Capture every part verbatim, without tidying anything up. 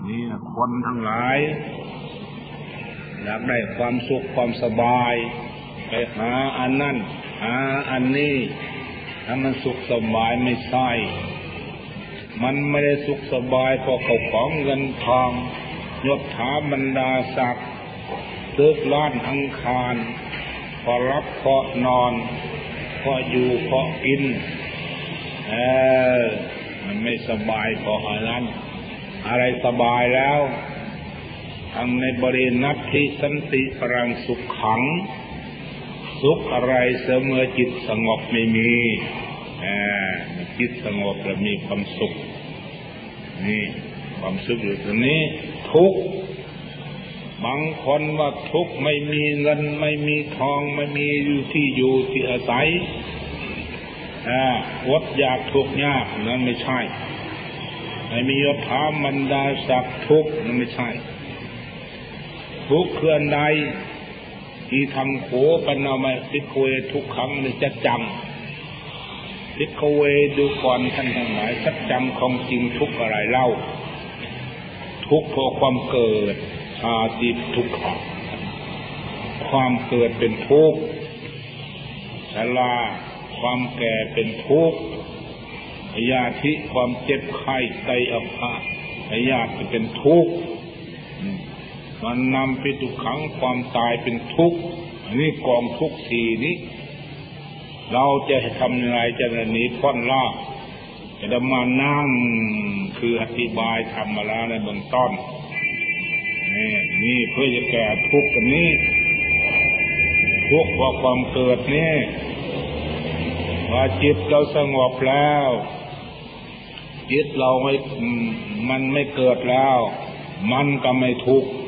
นี่นะคนทั้งหลายอยากได้ความสุขความสบายไปหาอันนั้นหาอันนี้ถ้ามันสุขสบายไม่ใช่มันไม่ได้สุขสบายเพราะเขาของเงินทองยศถาบรรดาศักดิ์ตึกล้านอังคารพอรับพอนอนพออยู่พอกินเออมันไม่สบายเพราะอันนั้นอะไรสบายแล้วทำในบริณัตถิสันติปรังสุขขังสุขอะไรเสมอจิตสงบไม่มีจิตสงบแล้วมีความสุขนี่ความสุขอยู่ตรงนี้ทุกข์บางคนว่าทุกข์ไม่มีเงินไม่มีทองไม่มีอยู่ที่อยู่ที่อาศัยอดอยากทุกข์ยากนั่นไม่ใช่ไม่มียศถาบรรดาศักดิ์ทุกข์นั่นไม่ใช่ทุกข์คืออันใดที่ทำโขปนามติโกเวทุกขังนี่จะจำติโกเวดูก่อนท่านทั้งหลายสัจจำของจริงทุกอะไรเล่าทุกข์เพราะความเกิดชาติทุกข์ความเกิดเป็นทุกข์ชราความแก่เป็นทุกข์พยาธิความเจ็บไข้ไตอัพะพยาธิเป็นทุกข์มันนำไปทุกขังความตายเป็นทุกข์นี่กองทุกข์สี่นี้เราจะทำอย่างไรจะหนีพ้นล่าจะมานั่งคืออธิบายธรรมะแล้วในเบื้องต้นนี่นี่เพื่อจะแก้ทุกข์กันนี้ทุกข์เพราะความเกิดนี่ว่าจิตเราสงบแล้วจิตเราไม่มันไม่เกิดแล้วมันก็ไม่ทุกข์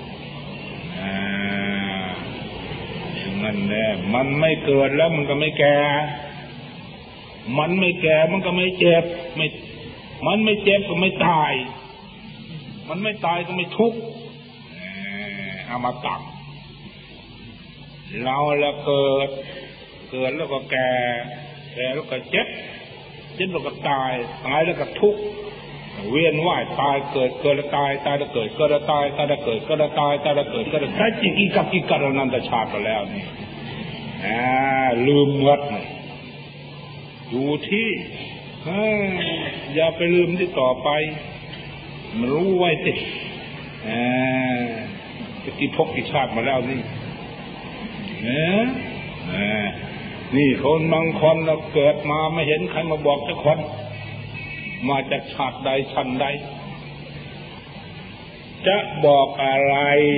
นั่นแหละมันไม่เกิดแล้วมันก็ไม่แก่มันไม่แก่มันก็ไม่เจ็บไม่มันไม่เจ็บก็ไม่ตายมันไม่ตายก็ไม่ทุกข์เอามาตักเราแล้วเกิดเกิดแล้วก็แก่แก่แล้วก็เจ็บเจ็บแล้วก็ตายตายแล้วก็ทุกข์เวียนว่ายตายเกิดเกิดแล้วตายตายแล้วเกิดเกิดแล้วตายตายแล้วเกิดเกิดแล้วตายตายแล้วเกิดเกิดแล้วตายจริงอีกับอีกับอนันตชาติไปแล้วนี่อ่าลืมหมดอยู่ที่อย่าไปลืมที่ต่อไปมันรู้ไว้สิอ่าที่พกที่ชาติมาแล้วนี่เนี่ยนี่คนบางคนเราเกิดมาไม่เห็นใครมาบอกสักคนมาจากชาติใดชั้นใดจะบอกอะไร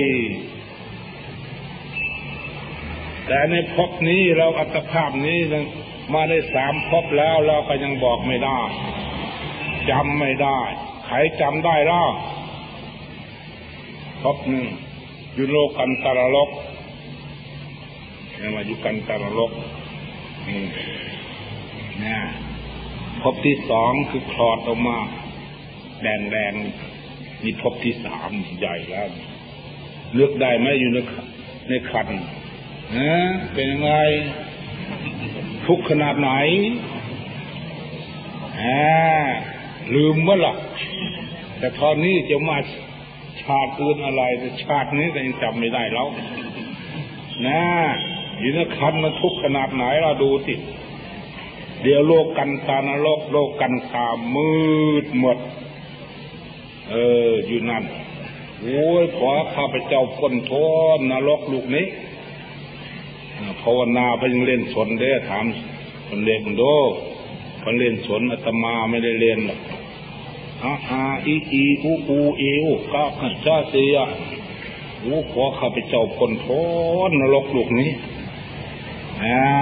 แต่ในภพนี้เราอัตภาพนี้มาได้สามภพแล้วเราก็ยังบอกไม่ได้จำไม่ได้ใครจำได้ล่ะภพหนึ่งอยู่โลกันตรโลกเนี่ยมาอยู่กันตรโลกนี่นะภพที่สองคือคลอดออกมาแดงแดงนี่ภพที่สามใหญ่แล้วเลือกได้ไหมอยู่ในในคันนะเป็นยังไงทุกขนาดไหนอ่าลืมเมื่อหร่แต่ตอนนี้จะมาชาติอื่นอะไรแต่ชาตินี้ก็ยังจำไม่ได้แล้วนะอยู่ในคันมันทุกขนาดไหนเราดูสิเดี๋ยวโลกกันตานรกโลกกันตามืดหมดเอออยู่นั่นโอ้ยขอข้าพเจ้าพ้นโทษนรกลูกนี้ภาวนาเพิ่งเล่นสนเด้อถามคนเล่นดูคนเล่นสนอาตมาไม่ได้เล่นหรอกอาอาอีอีอูอูเอวก้าขันจ้าเสียโอ้ขอข้าพเจ้าพ้นโทษนรกลูกนี้อ่า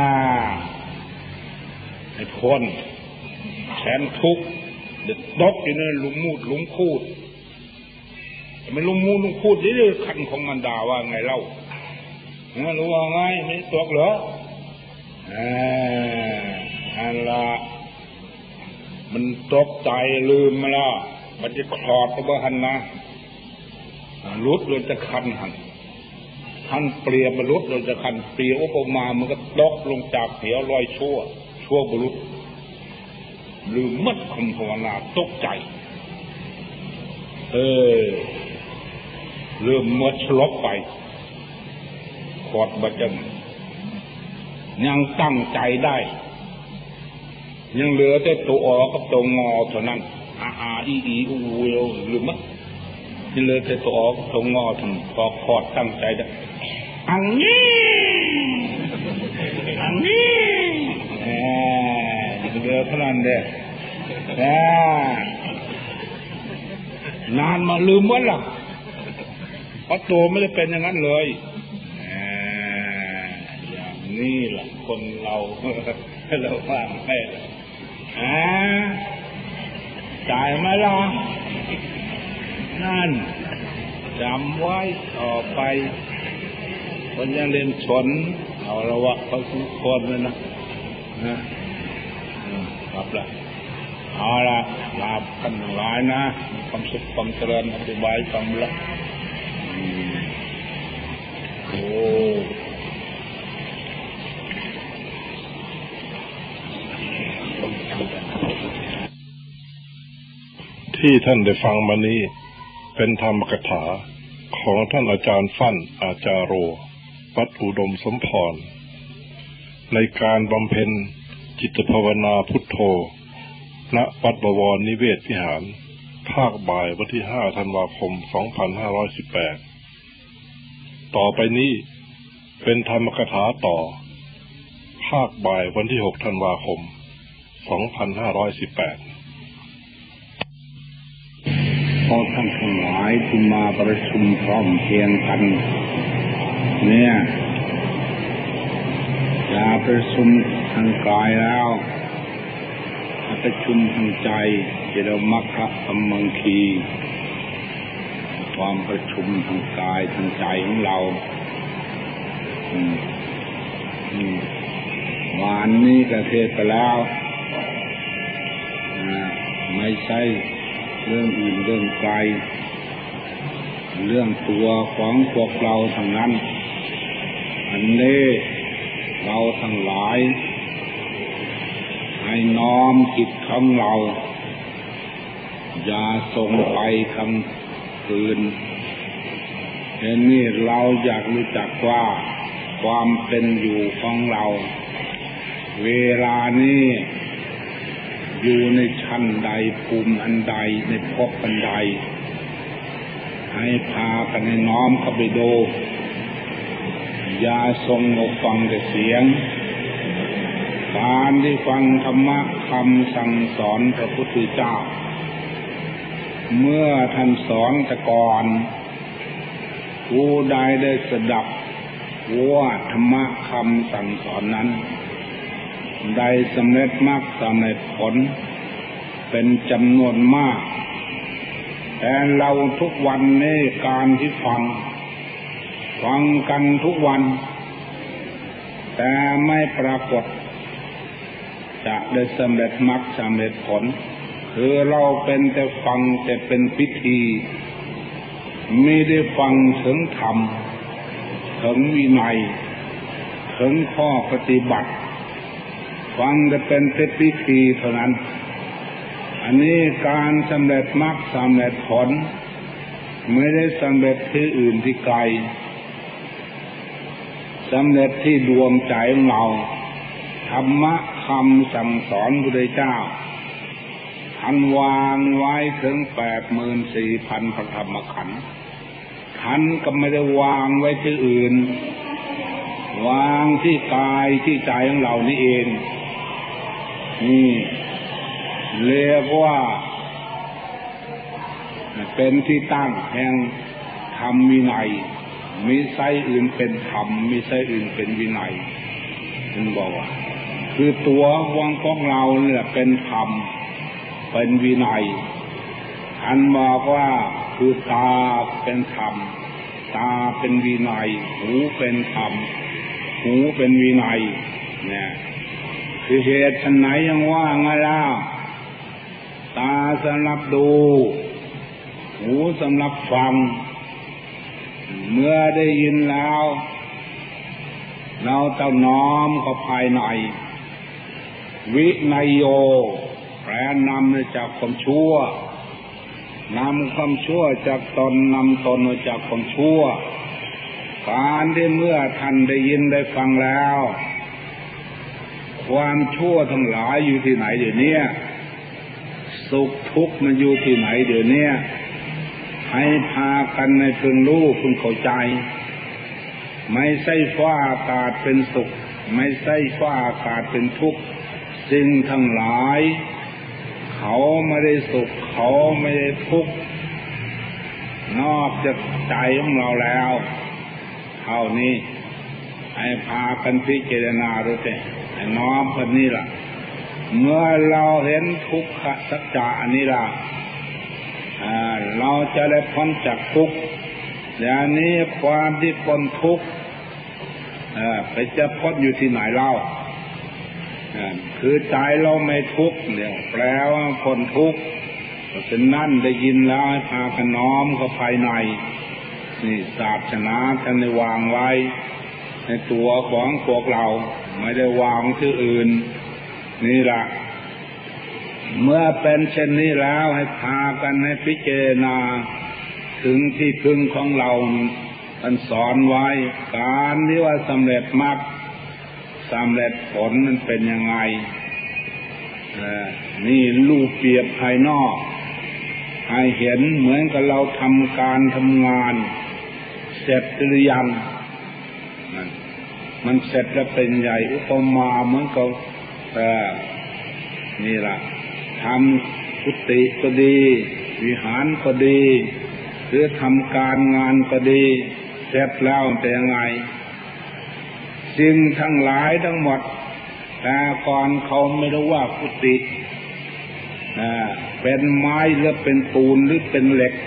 ไอ้พ้นแขนทุกข์เด็ดดกอยู่ในหลุมมูดหลุมคูดไม่หลุมมูดหลุมคูดนี่เลยคันของมันด่าว่าไงเล่ารู้ว่าไงไม่ตกเหรออ่าอันละมันตกใจลืมมาละมันจะคลอดตัวหันนะรุดเลยจะคันหันท่านเปรียบรุดเลยจะคันเปรียบอุปมามันก็ตกลงจากเหวลอยชั่วชั่วบรุษลืมมัดคำภาวนาตกใจเออเริ่มมดสลบไปขอดบะจังยังตั้งใจได้ยังเหลือแต่ตัวออกับตัวงอเท่านั้นอาอาอีอีอูอูหรือมั้งยังเหลือแต่ตัวออกับตัวงอทั้งพอขอดตั้งใจได้อันนี้อันนี้แหมเหลือเท่านั้นเด้แหมนานมาลืมหมดละเพราะตัวไม่ได้เป็นอย่างนั้นเลยอย่างนี้แหละคนเราเราว่างให้อ่าจ่ายไหมล่ะนั่นจำไว้ต่อไปคนยังเรียนชนเอาละวะเขาทุกคนเลยนะนะครับละเอาละลาบกันหลายนะความสุขความเจริญอธิบายฟังละโอ้ที่ท่านได้ฟังมานี้เป็นธรรมกถาของท่านอาจารย์ฟั่นอาจารโรวัดอุดมสมพรในการบำเพ็ญจิตภาวนาพุทโธณวัดบวรนิเวศวิหารภาคบ่ายวันที่ห้าธันวาคมสองพันห้าร้อยสิบแปดต่อไปนี้เป็นธรรมกถาต่อภาคบ่ายวันที่หกธันวาคมสองพันห้าร้อยสิบแปดขอท่านทั้งหลายที่มาประชุมพร้อมเพรียงกันเนี่ยอย่าประชุมทางกายแล้วประชุมทางใจจะเรามัคคะสัมมังคีความประชุมทางกายทางใจของเราอืมอืมวานนี้กระเทศไปแล้วไม่ใช่เรื่องอื่นเรื่องไกลเรื่องตัวของพวกเราทั้งนั้นอันนี้เราทั้งหลายให้น้อมจิตของเราอย่าส่งไปคำอื่นเห็นนี่เราอยากรู้จักว่าความเป็นอยู่ของเราเวลานี้อยู่ในชั้นใดภูมิอันใดในภพอันใดให้พากันให้น้อมเข้าไปดูอย่าทรงหูฟังแต่เสียงการที่ฟังธรรมะคำสั่งสอนพระพุทธเจ้าเมื่อท่านสอนแต่ก่อนผู้ใดได้สดับว่าธรรมะคำสั่งสอนนั้นได้สำเร็จมรรคสำเร็จผลเป็นจำนวนมากแต่เราทุกวันนี้การที่ฟังฟังกันทุกวันแต่ไม่ปรากฏจะได้สำเร็จมรรคสำเร็จผลคือเราเป็นแต่ฟังแต่เป็นพิธีไม่ได้ฟังถึงธรรมถึงวินัยถึงข้อปฏิบัติฟังแต่เป็นแต่พิธีเท่านั้นอันนี้การสำเร็จมรรคสำเร็จผลไม่ได้สำเร็จที่อื่นที่ไกลสำเร็จที่ดวงใจของเราธรรมะคำสั่งสอนพระพุทธเจ้าท่านวางไว้ถึงแปดหมื่นสี่พันพระธรรมขันธ์ท่านก็ไม่ได้วางไว้ที่อื่นวางที่กายที่ใจของเรานี่เองนี่เรียกว่าเป็นที่ตั้งแห่งธรรมวินัยมิใช่อื่นเป็นธรรมมิใช่อื่นเป็นวินัยท่านบอกว่าคือตัววังของเราเนี่ยเป็นธรรมเป็นวินัยท่านบอกว่าคือตาเป็นธรรมตาเป็นวินัยหูเป็นธรรมหูเป็นวินัยเนี่ยคือเหตุฉะไหนยังว่าไงล่ะตาสำหรับดูหูสำหรับฟังเมื่อได้ยินแล้วเราต้องน้อมเข้าภายในวินัยโยแปลนำจากความชั่วนำความชั่วจากตนนำตนออกจากความชั่วการที่เมื่อท่านได้ยินได้ฟังแล้วความชั่วทั้งหลายอยู่ที่ไหนเดี๋ยวนี้สุขทุกข์มันอยู่ที่ไหนเดี๋ยวนี้ให้พากันในพึงรู้พึงเข้าใจไม่ใช่ฟ้าอากาศเป็นสุขไม่ใช่ฟ้าอากาศเป็นทุกข์สิ่งทั้งหลายเขาไม่ได้สุขเขาไม่ได้ทุกข์นอกจากใจของเราแล้วเท่านี้ให้พากันพิจารณาดูสิให้น้อมกันนี่ล่ะเมื่อเราเห็นทุกขสัจจะอันนี้ล่ะเราจะได้พ้นจากทุกข์อย่างนี้ความที่พ้นทุกข์ไปจะพ้นอยู่ที่ไหนเล่าคือใจเราไม่ทุกข์เนี่ยแปลว่าพ้นทุกข์เพราะฉะนั้นได้ยินแล้วให้พากันน้อมเข้าภายในนี่ศาสนาท่านได้วางไว้ในตัวของพวกเราไม่ได้วางที่อื่นนี่ล่ะเมื่อเป็นเช่นนี้แล้วให้พากันให้พิจารณาถึงที่พึ่งของเราท่านสอนไว้การที่ว่าสำเร็จมรรคสำเร็จผลมันเป็นยังไงนี่รูปเปรียบภายนอกให้เห็นเหมือนกับเราทำการทำงานเสร็จหรือยังมันเสร็จแล้วเป็นใหญ่อุปมาเหมือนกับนี่ล่ะทำกุฏิก็ดีวิหารก็ดีหรือทำการงานก็ดีเสร็จแล้วเป็นยังไงสิ่งทั้งหลายทั้งหมดแต่ก่อนเขาไม่รู้ว่ากุฏิเป็นไม้หรือเป็นปูนหรือเป็นเหล็ก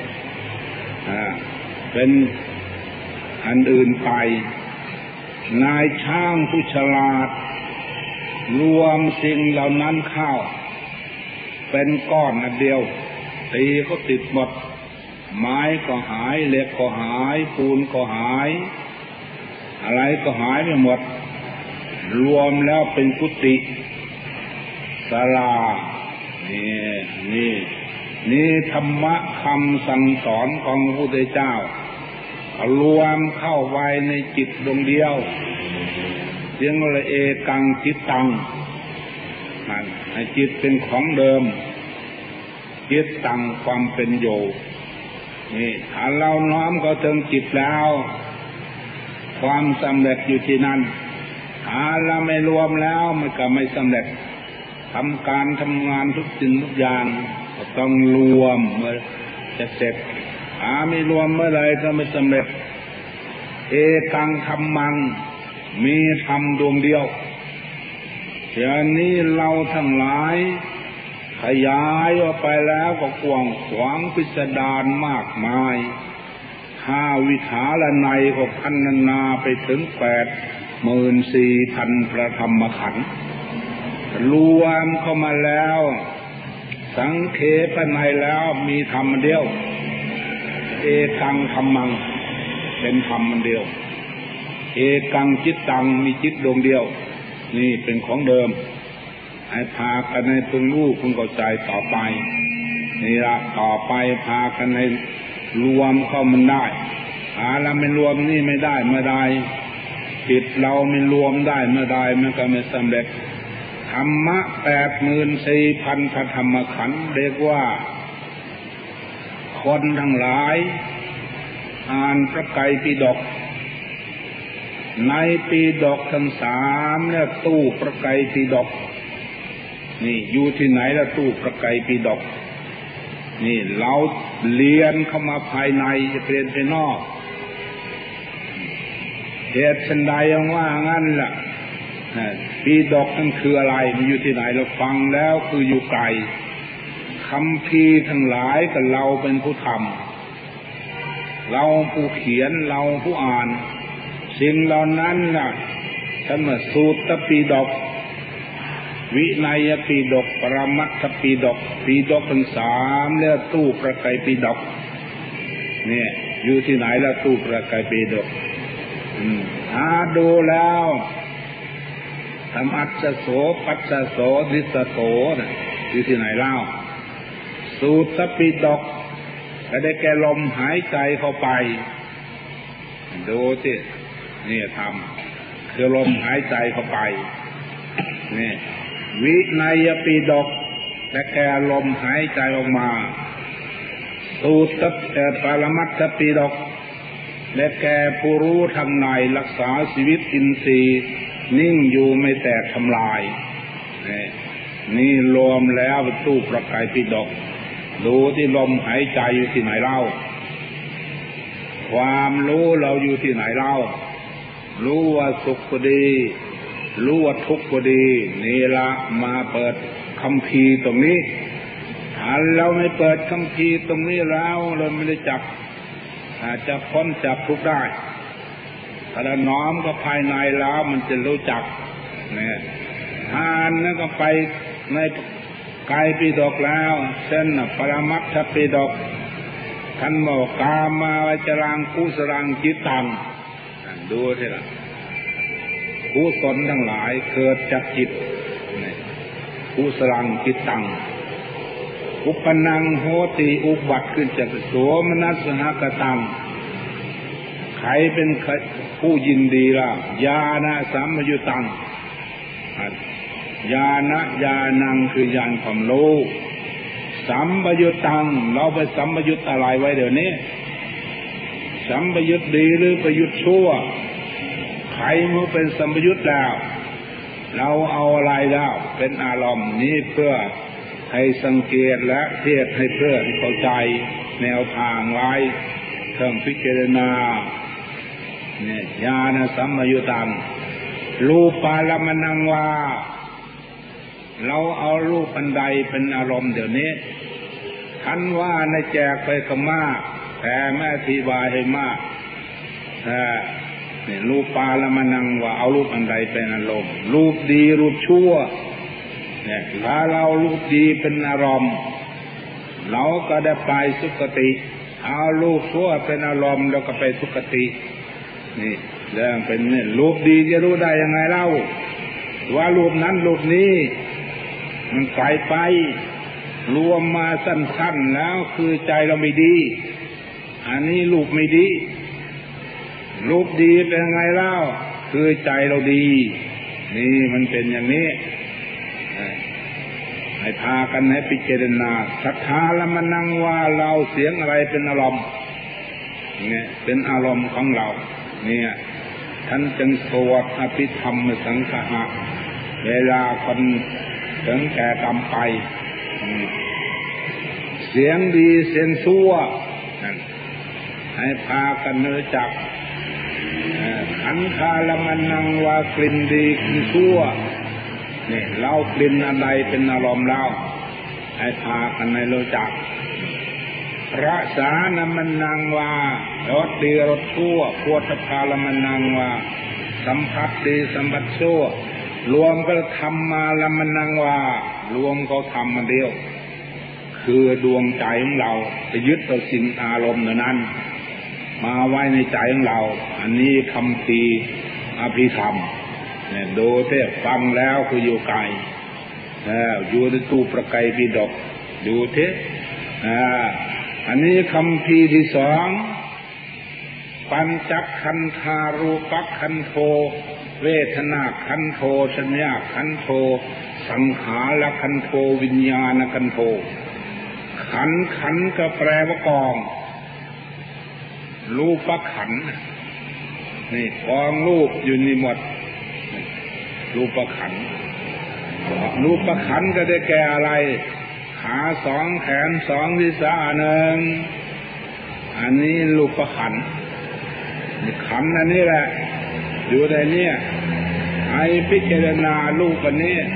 เป็นอันอื่นไปนายช่างผู้ฉลาดรวมสิ่งเหล่านั้นเข้าเป็นก้อนอันเดียวตีก็ติดหมดไม้ก็หายเหล็กก็หายปูนก็หายอะไรก็หายไปหมดรวมแล้วเป็นกุฏิศาลานี่นี่นี่ธรรมะคำสั่งสอนของพระพุทธเจ้ารวมเข้าไว้ในจิตดวงเดียวเรียกว่าเอกังจิตตังนั่นให้จิตเป็นของเดิมจิตตังความเป็นอยู่นี่ถ้าเราน้อมเข้าถึงจิตแล้วความสำเร็จอยู่ที่นั่นถ้าเราไม่รวมแล้วมันก็ไม่สำเร็จทำการทำงานทุกสิ่งทุกอย่างก็ต้องรวมเมื่อจะเสร็จถ้าไม่รวมเมื่อไรก็ไม่สำเร็จเอกังธรรมังมีธรรมดวงเดียวอย่างนี้เราทั้งหลายขยายออกไปแล้วก็กว้างขวางพิสดารมากมายห้าวิถาละในก็พันนาไปถึงแปดหมื่นสี่พันพระธรรมขันธ์รวมเข้ามาแล้วสังเขปในแล้วมีธรรมเดียวเอกังธรรมังเป็นธรรมเดียวเอกังจิตตังมีจิตดวงเดียวนี่เป็นของเดิมให้พากันในพึงรู้พึงเข้าใจต่อไปนี่ละต่อไปพากันในรวมเข้ามันได้หาเราไม่รวมนี่ไม่ได้เมื่อใดจิตเราไม่รวมได้เมื่อใดมันก็ไม่สำเร็จธรรมะแปดหมื่นสี่พันพระธรรมขันธ์เรียกว่าคนทั้งหลายอ่านพระไตรปิฎกในปิฎกทั้งสามเนี่ยตู้พระไตรปิฎกนี่อยู่ที่ไหนละตู้พระไตรปิฎกนี่เราเรียนเข้ามาภายในจะเรียนภายนอกเหตุฉันใดยังว่างั้นล่ะปิฎกนั่นคืออะไรมันอยู่ที่ไหนเราฟังแล้วคืออยู่ไกลคัมภีร์ทั้งหลายก็เราเป็นผู้ทำเราผู้เขียนเราผู้อ่านสิ่งเหล่านั้นน่ะท่านว่าสูตรปิฎกวินัยปิฎกปรมัตถปิฎกปิฎกทั้งสามแล้วตู้พระไตรปิฎกเนี่ยอยู่ที่ไหนละตู้พระไตรปิฎกหาดูแล้วธรรมัสสโสปัสสโสดิสโสนะอยู่ที่ไหนเล่าสูตรปิฎกก็ได้แก่ลมหายใจเข้าไปดูสินี่ทำคือลมหายใจเข้าไปนี่วินัยปิฎกได้แก่ลมหายใจออกมาสูตรปรมัตถปิฎกและแก่ผู้รู้ทางในรักษาชีวิตอินทรีย์นิ่งอยู่ไม่แตกทำลายนี่รวมแล้วเป็นตู้ประกายปิฎกดูที่ลมหายใจอยู่ที่ไหนเล่าความรู้เราอยู่ที่ไหนเล่ารู้ว่าสุขก็ดีรู้ว่าทุกข์ก็ดีนี่ละมาเปิดคัมภีร์ตรงนี้ถ้าเราไม่เปิดคัมภีร์ตรงนี้แล้วเราไม่ได้จับอาจจะพ้นจากทุกข์ได้ถ้าเราน้อมก็ภายในแล้วมันจะรู้จักเนี่ยทานนั่นก็ไปในกายปิฎกแล้วเช่นปรมัตถปิฎกท่านบอกกามาวจรังกุศลังจิตตังดูสิล่ะกุศลทั้งหลายเกิดจากจิตกุศลังจิตตังอุปนังโหติอุบัติขึ้นจากโสมนัสหกตังใครเป็นผู้ยินดีล่ะญาณสัมยุตังญาณญาณังคือญาณความรู้สัมปยุตตังเราไปสัมปยุตอะไรไว้เดี๋ยวนี้สัมปยุตดีหรือประยุตชั่วใครเมื่อเป็นสัมปยุตแล้วเราเอาอะไรแล้วเป็นอารมณ์นี้เพื่อให้สังเกตและเทศให้เพื่อเข้าใจแนวทางไว้เครื่องพิจารณาเนี่ยญาณสัมปยุตตังรูปารมณังวาเราเอารูปอันใดเป็นอารมณ์เดี๋ยวนี้ท่านว่าในแจกไปก็มากแต่ไม่อธิบายให้มากนี่รูปารมณังว่าเอารูปอันใดเป็นอารมณ์รูปดีรูปชั่วเนี่ยถ้าเรารูปดีเป็นอารมณ์เราก็ได้ไปสุคติเอารูปชั่วเป็นอารมณ์เราก็ไปสุคตินี่เรื่องเป็นเนี่ยรูปดีจะรู้ได้ยังไงเล่าว่ารูปนั้นรูปนี้มันไกลไปรวมมาสั้นๆแล้วคือใจเราไม่ดีอันนี้รูปไม่ดีรูปดีเป็นไงเล่าคือใจเราดีนี่มันเป็นอย่างนี้ให้พากันให้พิจารณาศรัทธาละมันนั่งว่าเราเสียงอะไรเป็นอารมณ์เนี่ยเป็นอารมณ์ของเราเนี่ยท่านจึงสวดอภิธรรมสังฆะเวลาคนถึงแก่กรรมไปเสียงดีเสียงชั่วให้พากันรู้จักขันธาละมันนังว่ากลิ่นดีกลิ่นชั่วนี่เรากลิ่นอะไรเป็นอารมณ์เราให้พากันให้รู้จักรสานะมันนังว่ารสดีรสชั่วโผฏฐัพพะละมันนังว่าสัมผัสดีสัมผัสชั่วรวมก็ทำมาละมันนังว่ารวมเขาทำมาเดียวคือดวงใจของเราจะยึดเอาสิ่งอารมณ์นั้นมาไว้ในใจของเราอันนี้คำพีอภิธรรมเนี่ยดูเท่ฟังแล้วคืออยู่ไกลอยู่ในตู้ประกายปิฎกดูเท่อันนี้คำพีที่สองปัญจขันธารูปขันโธเวทนาขันโธสัญญาขันโธสังขารขันโธวิญญาณขันโธขันขันก็แปลว่ากองรูปขันนี่กองรูปอยู่นี่หมดรูปขันรูปขันก็ได้แก่อะไรขาสองแขนสองศีรษะหนึ่งอันนี้รูปขันขันอันนี้แหละอยู่ในนี้ไอ้พิจารณารูปอันนี้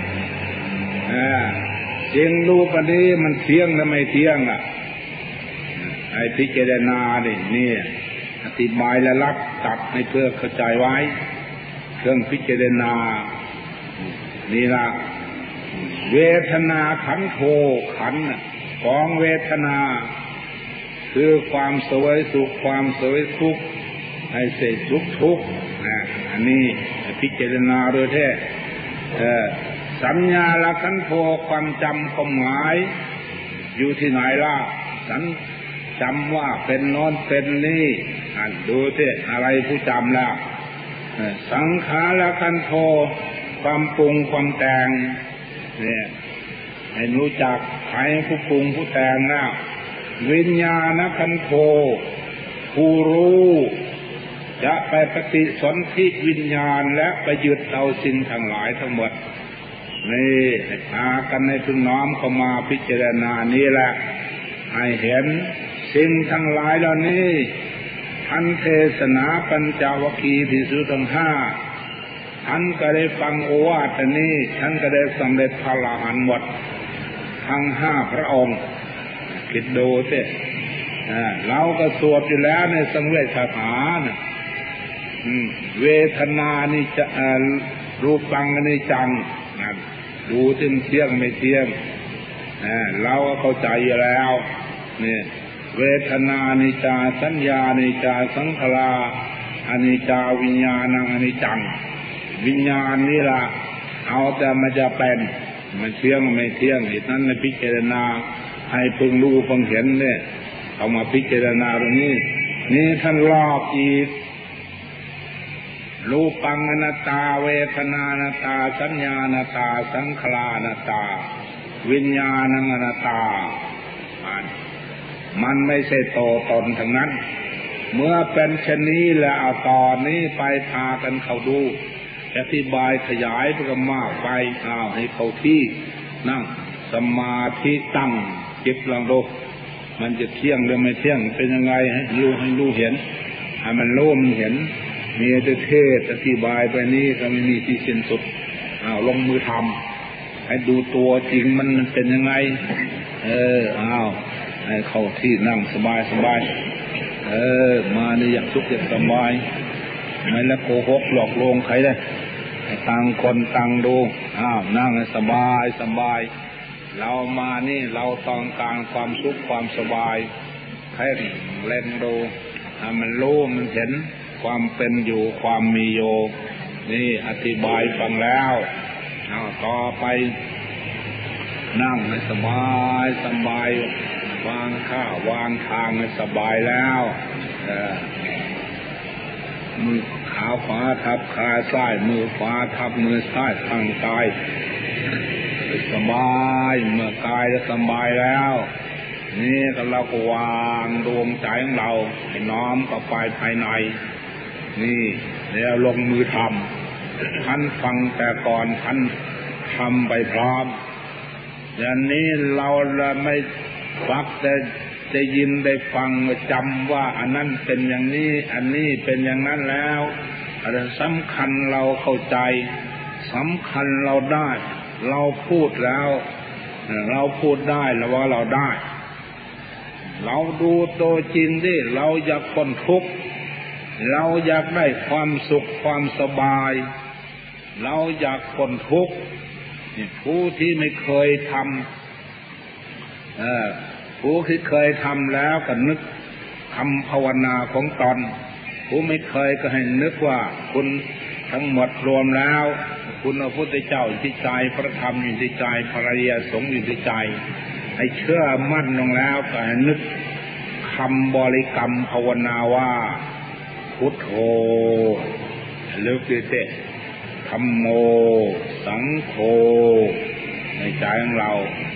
เสียงรูปอันนี้มันเที่ยงหรือไม่เที่ยงอ่ะไอ้พิจารณาดินี่อธิบายและรับตัดให้เพื่อเข้าใจไว้เครื่องพิจารณานี่ละเวทนาขันโธขันของเวทนาคือความสวยสุขความสวยทุกข์ให้เสร็จทุกทุกข์อันนี้พิจารณาโดยแท้สัญญาละขันโธความจำความหมายอยู่ที่ไหนล่ะสัญจำว่าเป็นโน้นเป็นนี่อ่านดูสิอะไรผู้จำแล้วสังขารขันโธความปรุงความแต่งเนี่ยให้รู้จักใครผู้ปรุงผู้แต่งแล้ววิญญาณขันโธผู้รู้จะไปปฏิสนธิวิญญาณและไปยึดเอาสิ่งทั้งหลายทั้งหมดนี่พากันในพึงน้อมเข้ามาพิจารณานี้แหละให้เห็นสิ่งทั้งหลายเหล่านี้ท่านเทศนาปัญจวัคคีย์ภิกษุทั้งห้าท่านก็ได้ฟังโอวาทนี้ท่านก็ได้สำเร็จพระอรหันต์หมดทั้งห้าพระองค์คิดดูสิเราก็สวดอยู่แล้วในสังเวชคาถานะเวทนานิจรูปังอนิจจังนะดูถึงเที่ยงไม่เที่ยงเราก็เข้าใจอยู่แล้วนี่เวทนานิจจาสัญญานิจจาสังขารอนิจจาวิญญาณังอนิจจังวิญญาณนี่ล่ะเอาแต่มันจะเป็นมันเที่ยงไม่เที่ยงเหตุนั้นในพิจารณาให้พึงรู้พึงเห็นเนี่ยเอามาพิจารณาตรงนี้นี่ท่านลอกอีกรูปังอนัตตาเวทนานัตตาสัญญานัตตาสังขารนัตตาวิญญาณังอนัตตามันไม่ใช่โตตนทั้งนั้นเมื่อเป็นเช่นนี้แล้วเอาตอนนี้ไปพากันเข้าดูอธิบายขยายไปก็มากไปเอาให้เข้าที่นั่งสมาธิตั้งจิตลองดูมันจะเที่ยงหรือไม่เที่ยงเป็นยังไงให้รู้ให้รู้เห็นให้มันรู้มันเห็นมีแต่เทศอธิบายไปนี้ก็ไม่มีที่สิ้นสุดอ้าวลงมือทำให้ดูตัวจริงมันมันเป็นยังไงเอออ้าวให้เข้าที่นั่งสบายสบายเออมานี่อยากสุขอยากสบายไม่แล้วโกหกหลอกลวงใครได้ต่างคนต่างดูอ้าวนั่งให้สบายสบายเรามานี่เราต้องการความสุขความสบายใครเล่นดูให้มันรู้มันเห็นความเป็นอยู่ความมีอยู่นี่อธิบายฟังแล้วเอาต่อไปนั่งให้สบายสบายวางข้าวางทางให้สบายแล้วมือขาขวาทับขาซ้ายมือขวาทับมือซ้ายทางกายสบายเมื่อกายจะสบายแล้วนี่ก็เราก็วางดวงใจของเราให้น้อมเข้าไปภายในนี่แล้วลงมือทำท่านฟังแต่ก่อนท่านทำไปพร้อมอย่างนี้เราไม่ฟักแต่จะยินได้ฟังจำว่าอันนั้นเป็นอย่างนี้อันนี้เป็นอย่างนั้นแล้วอันสำคัญเราเข้าใจสำคัญเราได้เราพูดแล้วเราพูดได้แล้วว่าเราได้เราดูตัวจริงดิเราอยากพ้นทุกข์เราอยากได้ความสุขความสบายเราอยากพ้นทุกข์ผู้ที่ไม่เคยทำเอ่อผู้ที่เคยทำแล้วก็นึกคำภาวนาของตนผู้ไม่เคยก็ให้นึกว่าคุณทั้งหมดรวมแล้วคุณพระพุทธเจ้าอยู่ที่ใจพระธรรมอยู่ที่ใจพระอริยสงฆ์อยู่ที่ใจให้เชื่อมั่นลงแล้วก็ให้นึกคำบริกรรมภาวนาว่าพุทโธลึกดิเตธัมโมสังโฆในใจของเรา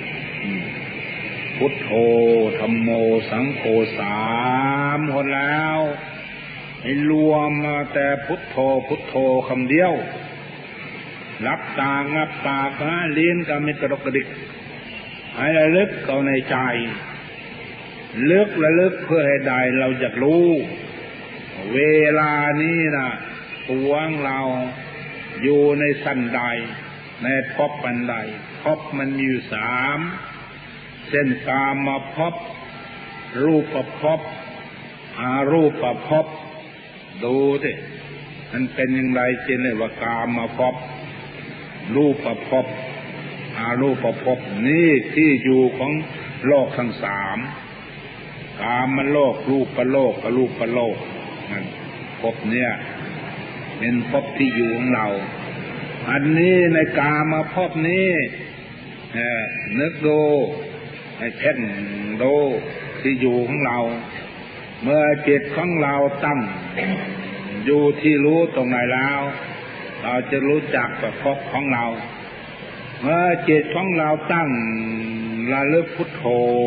พุทโธธัมโมสังโฆสามคนแล้วให้รวมมาแต่พุทโธพุทโธคำเดียวรับตางับปากนะลิ้นก็ไม่กระดกกระดิกให้ระลึกเข้าในใจลึกระลึกเพื่อให้ได้เราจะรู้เวลานี้นะตัวเราอยู่ในสั้นใดในภพอันใดภพมันมีอยู่สามเช่นกามภพรูปภพอารูปภพดูสิมันเป็นอย่างไรเช่นเลยว่ากามภพรูปภพอารูปภพนี่ที่อยู่ของโลกทั้งสามกามโลกรูปโลกอรูปโลกนั่นภพเนี่ยเป็นภพที่อยู่ของเราอันนี้ในกามภพนี้นึกดูให้เพ่งดูที่อยู่ของเราเมื่อจิตของเราตั้งอยู่ที่รู้ตรงไหนแล้วเราจะรู้จักกับภพของเราเมื่อจิตของเราตั้งระลึกพุทโธ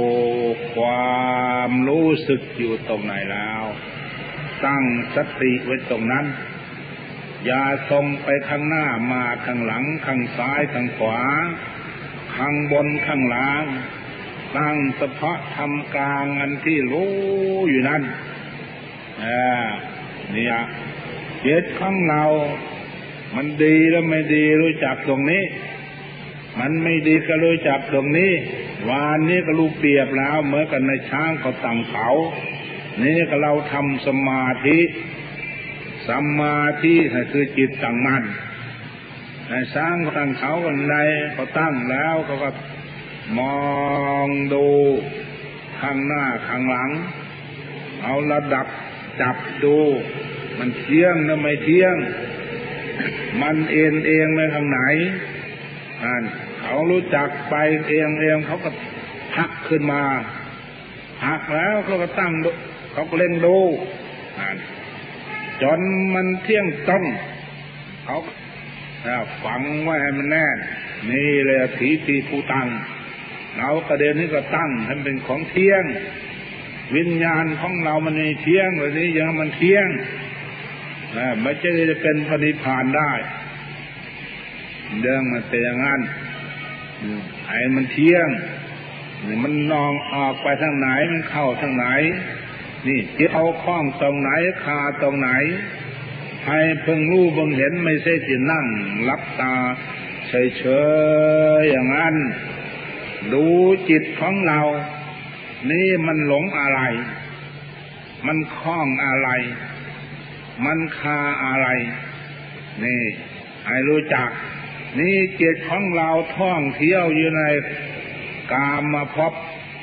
ความรู้สึกอยู่ตรงไหนแล้วตั้งสติไว้ตรงนั้นอย่าส่งไปข้างหน้ามาข้างหลังข้างซ้ายข้างขวาข้างบนข้างล่างตั้งเฉพาะทำกลางอันที่รู้อยู่นั้นอ่าเนี่ยจิตของเรามันดีแล้วไม่ดีรู้จักตรงนี้มันไม่ดีก็รู้จักตรงนี้วานนี้ก็รู้เปรียบแล้วเหมือนกันในช้างเขาตั้งเขานี่ก็เราทำสมาธิสมาธิคือจิตตั้งมั่นในช้างเขาตั้งเขากันใดเขาตั้งแล้วเขาก็มองดูข้างหน้าข้างหลังเอาระดับจับดูมันเที่ยงหรือไม่เที่ยงมันเอ็นเองไปทางไหนนั่นเขารู้จักไปเองเองเขาก็พักขึ้นมาพักแล้วเขาก็ตั้งเขาก็เล่นดูนั่นจนมันเที่ยงตรงเขาฝังไว้ให้มันแน่นนี่เลยถีตีผู้ตั้งเราประเด็นนี้ก็ตั้งให้เป็นของเที่ยงวิญญาณของเรามันไม่เที่ยงแบบนี้ยังมันเที่ยงไม่ใช่จะเป็นพระนิพพานได้เรื่องมันเป็นอย่างนั้นไอ้มันเที่ยงมันนองออกไปทางไหนมันเข้าทางไหนนี่จิตเอาคล้องตรงไหนคาตรงไหนให้เพิ่งรู้เพิ่งเห็นไม่ใช่ที่นั่งรับตาเฉยๆอย่างนั้นดูจิตของเรานี่มันหลงอะไรมันคล้องอะไรมันคาอะไรนี่ให้รู้จักนี่จิตของเราท่องเที่ยวอยู่ในกามภพ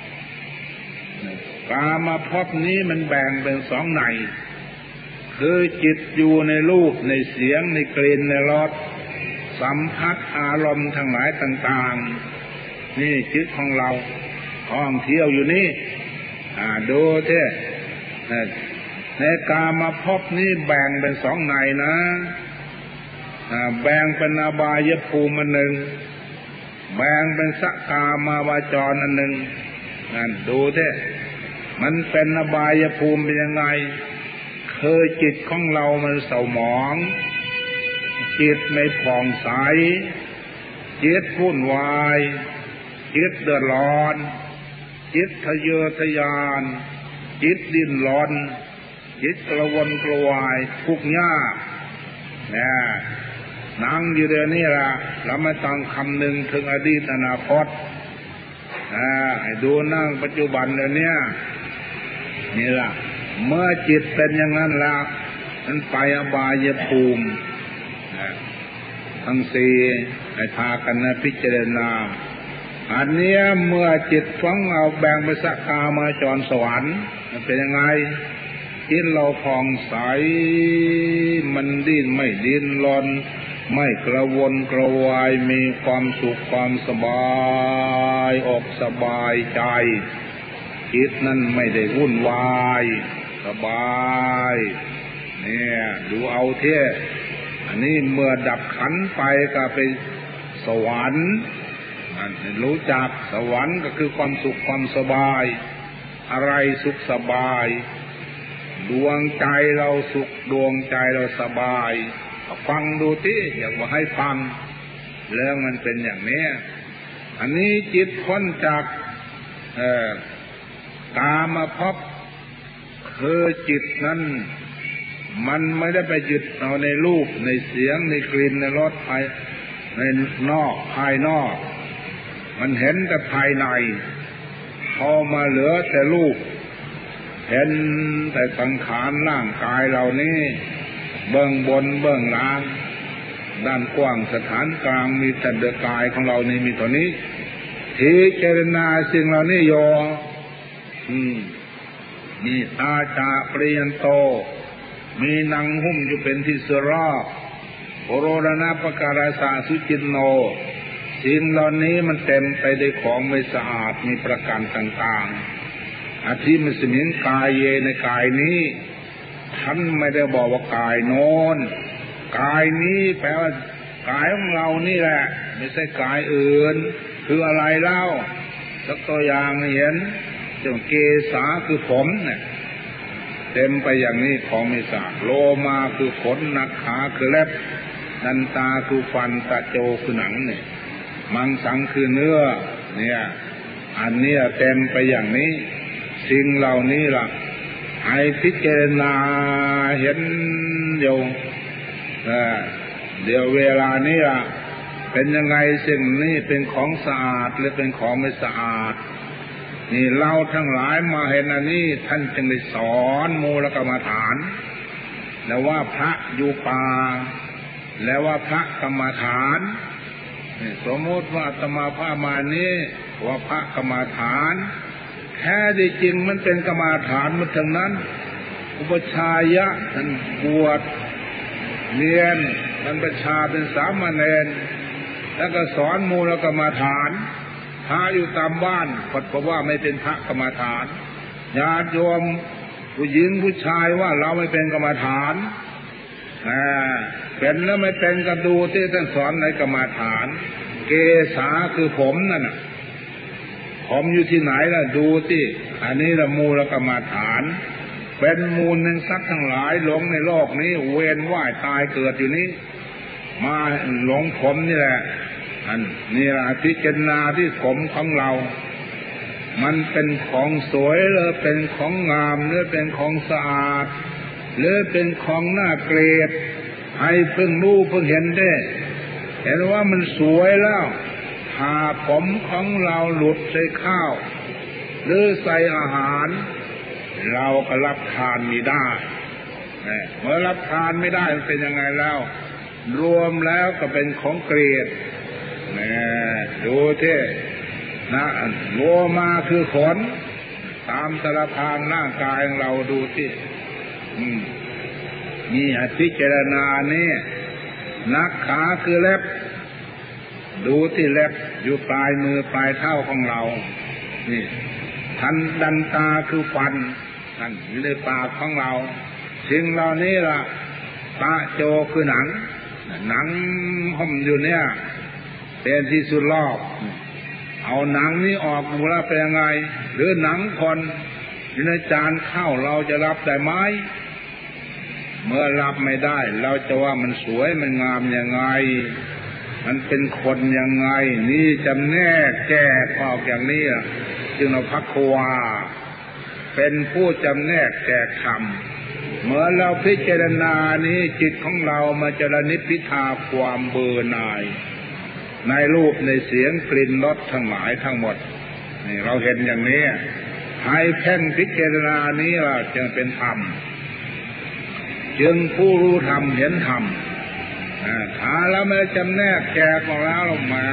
กามภพนี้มันแบ่งเป็นสองในคือจิตอยู่ในรูปในเสียงในกลิ่นในรสสัมผัสอารมณ์ทั้งหลายต่างๆนี่จิตของเราท่องเที่ยวอยู่นี่อ่าดูเท่ในกามภพนี้แบ่งเป็นสองในนะแบ่งเป็นอบายภูมิอันหนึ่งแบ่งเป็นสักกามาวาจรอันหนึ่งนั่นดูเท่มันเป็นอบายภูมิเป็นยังไงคือจิตของเรามันเศร้าหมองจิตไม่ผ่องใสจิตวุ่นวายจิตเดือดร้อนจิตทะเยอทะยานจิตดิ้นรนจิตกระวนกระวายทุกข์ยากเนี่ยนั่งอยู่เดี๋ยวนี้ล่ะเราไม่ต้องคำนึงถึงอดีตอนาคตอ่าให้ดูนั่งปัจจุบันเดี๋ยวนี้นี่ล่ะเมื่อจิตเป็นอย่างนั้นแล้วมันไปอบายภูมิทั้งสี่ให้พากันนะพิจารณาอันนี้เมื่อจิตของเราแบ่งไปสักกามาจรสวรรค์มันเป็นยังไงจิตเราผ่องใสมันดิ้นไม่ดิ้นรนไม่กระวนกระวายมีความสุขความสบายอกสบายใจจิตนั้นไม่ได้วุ่นวายสบายเนี่ยดูเอาเท่อันนี้เมื่อดับขันไปก็ไปสวรรค์รู้จักสวรรค์ก็คือความสุขความสบายอะไรสุขสบายดวงใจเราสุขดวงใจเราสบายฟังดูที่อยากว่าให้ฟังเรื่องมันเป็นอย่างนี้อันนี้จิตพ้นจากเอ่อกามภพคือจิตนั้นมันไม่ได้ไปยึดเอาในรูปในเสียงในกลิ่นในรสภายในนอกภายนอกมันเห็นแต่ภายในพอมาเหลือแต่รูปเห็นแต่สังขารร่างกายเหล่านี้เบื้องบนเบื้องล่างด้านกว้างสถานกลางมีแต่เดือกายของเรานี่มีตัวนี้พิจารณาสิ่งเหล่านี้โยอืมมีตาจาเปรียนโตมีนางหุ้มอยู่เป็นที่สรอบโอโรรณปการาสาสุจินโนสิ่งเหล่านี้มันเต็มไปด้วยของไม่สะอาดมีประการต่างๆอาทิมันสมิงกายเยในกายนี้ท่านไม่ได้บอกว่ากายโน้นกายนี้แปลว่ากายของเรานี่แหละไม่ใช่กายอื่นคืออะไรเล่าสักตัวอย่างเห็นเจ้าเกศาคือผมเนี่ยเต็มไปอย่างนี้ของไม่สะอาดโลมาคือขนนักขาคือเล็บดันตาคือฟันตะโจคือหนังเนี่ยมังสังคือเนื้อเนี่ยอันนี้เต็มไปอย่างนี้สิ่งเหล่านี้ล่ะให้พิจารณาเห็นเดี๋ยวเดี๋ยวเวลานี้ล่ะเป็นยังไงสิ่งนี้เป็นของสะอาดหรือเป็นของไม่สะอาดนี่เราทั้งหลายมาเห็นอันนี้ท่านจึงได้สอนมูลกรรมฐานแล้วว่าพระอยู่ป่าแล้วว่าพระกรรมฐานสมมติว่าอาตมาพามานี้ว่าพระกรรมฐานแท้จริงมันเป็นกรรมฐานมันทั้งนั้นอุปชายะท่านบวชเรียนบรรพชาเป็นสามเณรแล้วก็สอนมูลกรรมฐานพระอยู่ตามบ้านเพราะว่าไม่เป็นพระกรรมฐานญาติโยมผู้หญิงผู้ชายว่าเราไม่เป็นกรรมฐานเป็นแล้วไม่เป็นก็ดูที่ท่านสอนในกรรมฐานเกศาคือผมนั่นน่ะผมอยู่ที่ไหนล่ะดูที่อันนี้ละมูลกรรมฐานเป็นมูลหนึ่งสักทั้งหลายหลงในโลกนี้เวียนว่ายตายเกิดอยู่นี้มาหลงผมนี่แหละอันนี่แหละพิจารณาที่ผมของเรามันเป็นของสวยหรือเป็นของงามหรือเป็นของสะอาดหรือเป็นของน่าเกลียดให้เพิ่งรู้เพิ่งเห็นได้เห็นว่ามันสวยแล้วถ้าผมของเราหลุดใส่ข้าวหรือใส่อาหารเราก็รับทานไม่ได้เมื่อรับทานไม่ได้มันเป็นยังไงแล้วรวมแล้วก็เป็นของเกลียดดูที่นะโลมาคือขนตามสารพานร่างกายของเราดูที่มีอธิเจรณาเนี่ยนักขาคือเล็บดูที่เล็บอยู่ปลายมือปลายเท้าของเรานี่ทันดันตาคือฟันนั่นอยู่ในปากของเราสิ่งเหล่านี้ล่ะตาโจคือหนังหนังห่มอยู่เนี่ยเป็นที่สุดรอบเอาหนังนี้ออกมูลเป็นยังไงหรือหนังคนอยู่ในจานข้าวเราจะรับได้ไหมเมื่อรับไม่ได้เราจะว่ามันสวยมันงามยังไงมันเป็นคนยังไงนี่จำแนกแก้ออกอย่างนี้จึงเราพักควาเป็นผู้จำแนกแก้ธรรมเมื่อเราพิจารณานี้จิตของเรามาจรณิพพิทาความเบื่อหน่ายในรูปในเสียงกลิ่นรสทั้งหลายทั้งหมดนี่เราเห็นอย่างนี้ให้เพ่งพิจารณานี้ล่ะจึงเป็นธรรมจึงผู้รู้ธรรมเห็นธรรมถ้าเราไม่จำแนกแกกของเราเรามา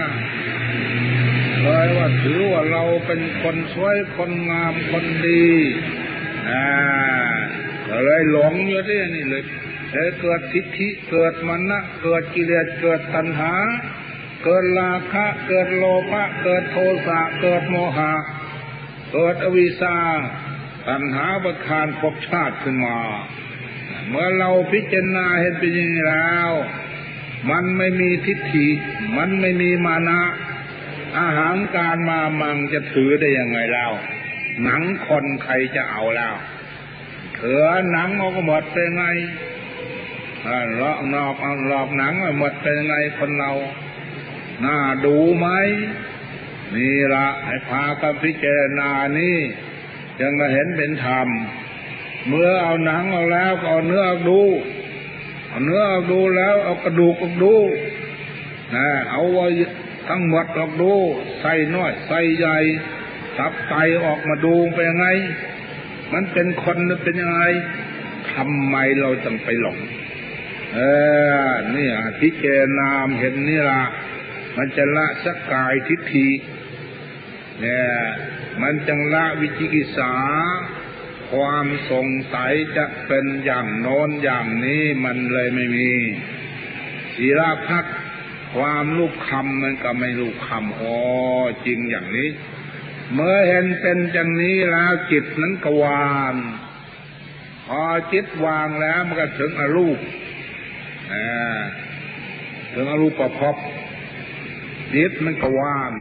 เลยว่าถือว่าเราเป็นคนสวยคนงามคนดีอ่าเลยหลงอยู่ที่นี่เลยเลยเกิดทิฏฐิเกิดมานะเกิดกิเลสเกิดตัณหาเกิดราคะเกิดโลภะเกิดโทสะเกิดโมหะเกิดอวิชชาตัณหาประทานภพชาติขึ้นมาเมื่อเราพิจารณาเห็นเป็นอย่างนี้แล้วมันไม่มีทิฏฐิมันไม่มีมานะอาหารการมามังจะถือได้ยังไงแล้วหนังคนใครจะเอาแล้วเถือหนังออกหมดเป็นไงลอกนอกเอาหลอกหนังหมดเป็นไงคนเราน่าดูไหมนี่ละให้พากันพิจารณานี่จึงมาเห็นเป็นธรรมเมื่อเอาหนังออกแล้วก็เอาเนื้อออกดูเอาเนื้อออกดูแล้วเอากระดูกออกดูนะเอาไว้ทั้งหมดออกดูใส่น้อยใส่ใหญ่ตับไตออกมาดูเป็นยังไงมันเป็นคนหรือเป็นยังไงทำไมเราจึงไปหลงเออนี่พิจารณาเห็นนี่ละมันจะละสักกายทิฏฐิเนี่ยมันจังละวิจิกิจฉาความสงสัยจะเป็นอย่างโน้นอย่างนี้มันเลยไม่มีศีลพักความลูกคำมันก็ไม่ลูกคำอ๋อจริงอย่างนี้เมื่อเห็นเป็นอย่างนี้แล้วจิตนั้นก็วางพอจิตวางแล้วมันก็ถึงอรูปอ่าถึงอรูปภพจิตมันก็ว่าง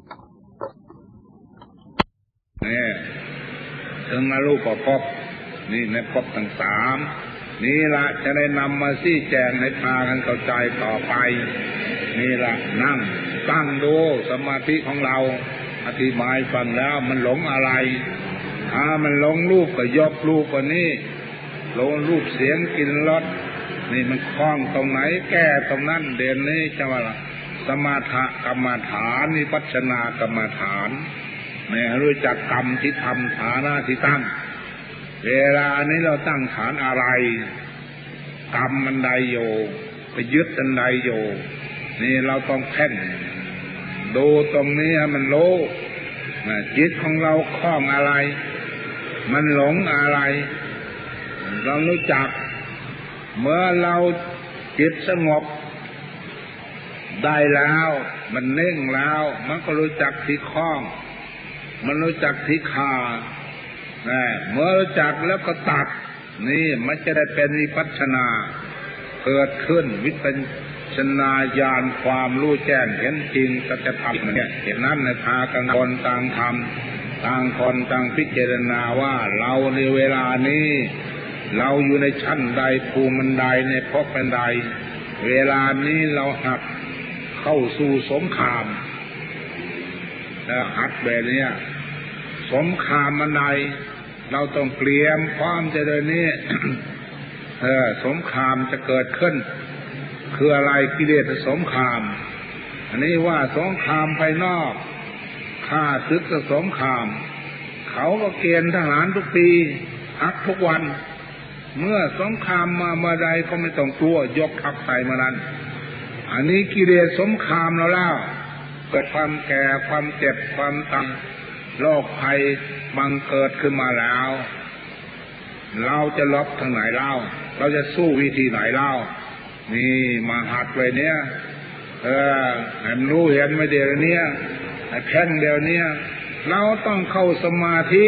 นี่ถึงอรูปภพนี่ในภพทั้งสามนี่ละจะได้นำมาชี้แจงให้พากันเข้าใจต่อไปนี่ละนั่งตั้งดูสมาธิของเราอธิบายฟังแล้วมันหลงอะไรถ้ามันหลงรูปก็ยกรูปกว่านี้หลงรูปเสียงกลิ่นรสนี่มันคล้องตรงไหนแก้ตรงนั้นเด่นนี้จะว่าสมาธิกรรมฐานวิปัสสนากรรมฐานไม่รู้จักกรรมที่ทำฐานะที่ตั้งเวลานี้เราตั้งฐานอะไรกรรมมันใดโยไปยึดอันใดโยนี่เราต้องเพ่งดูตรงนี้มันรู้จิตของเราคล้องอะไรมันหลงอะไรเรารู้จักเมื่อเราจิตสงบได้แล้วมันเน่งแล้วมันก็รู้จักที่คล้องมันรู้จักที่คาเมื่อรู้จักแล้วก็ตัดนี่มันจะได้เป็นวิปัสสนาเกิดขึ้นวิปัสสนาญาณความรู้แจ้งเห็นจริงสัจธรรมเนี่ยเห็นนั้นในพากันคนต่างทำต่างคนต่างพิจารณาว่าเราในเวลานี้เราอยู่ในชั้นใดภูมิใดในภพเป็นใดเวลานี้เราหัดเข้าสู่สงครามแล้วหัดแบบนี้สงครามมันใดเราต้องเตรียมพร้อมจะเดินนี้ เออสงครามจะเกิดขึ้นคืออะไรกิเลสสงครามอันนี้ว่าสงครามภายนอกข้าศึกสงครามเขาก็เกณฑ์ทหารทุกปีพักทุกวันเมื่อสงครามมาเมื่อใดก็ไม่ต้องกลัวยกทัพใส่มานั้นอันนี้กิเลสสงครามเราแล้วเกิดความแก่ความเจ็บความตายโรคภัยบังเกิดขึ้นมาแล้วเราจะลบทางไหนเล่าเราจะสู้วิธีไหนเล่านี่มาหัดไว้เนี่ยเออให้มันรู้เห็นไม่เดี๋ยวนี้ให้แพ่งเดี๋ยวนี้เราต้องเข้าสมาธิ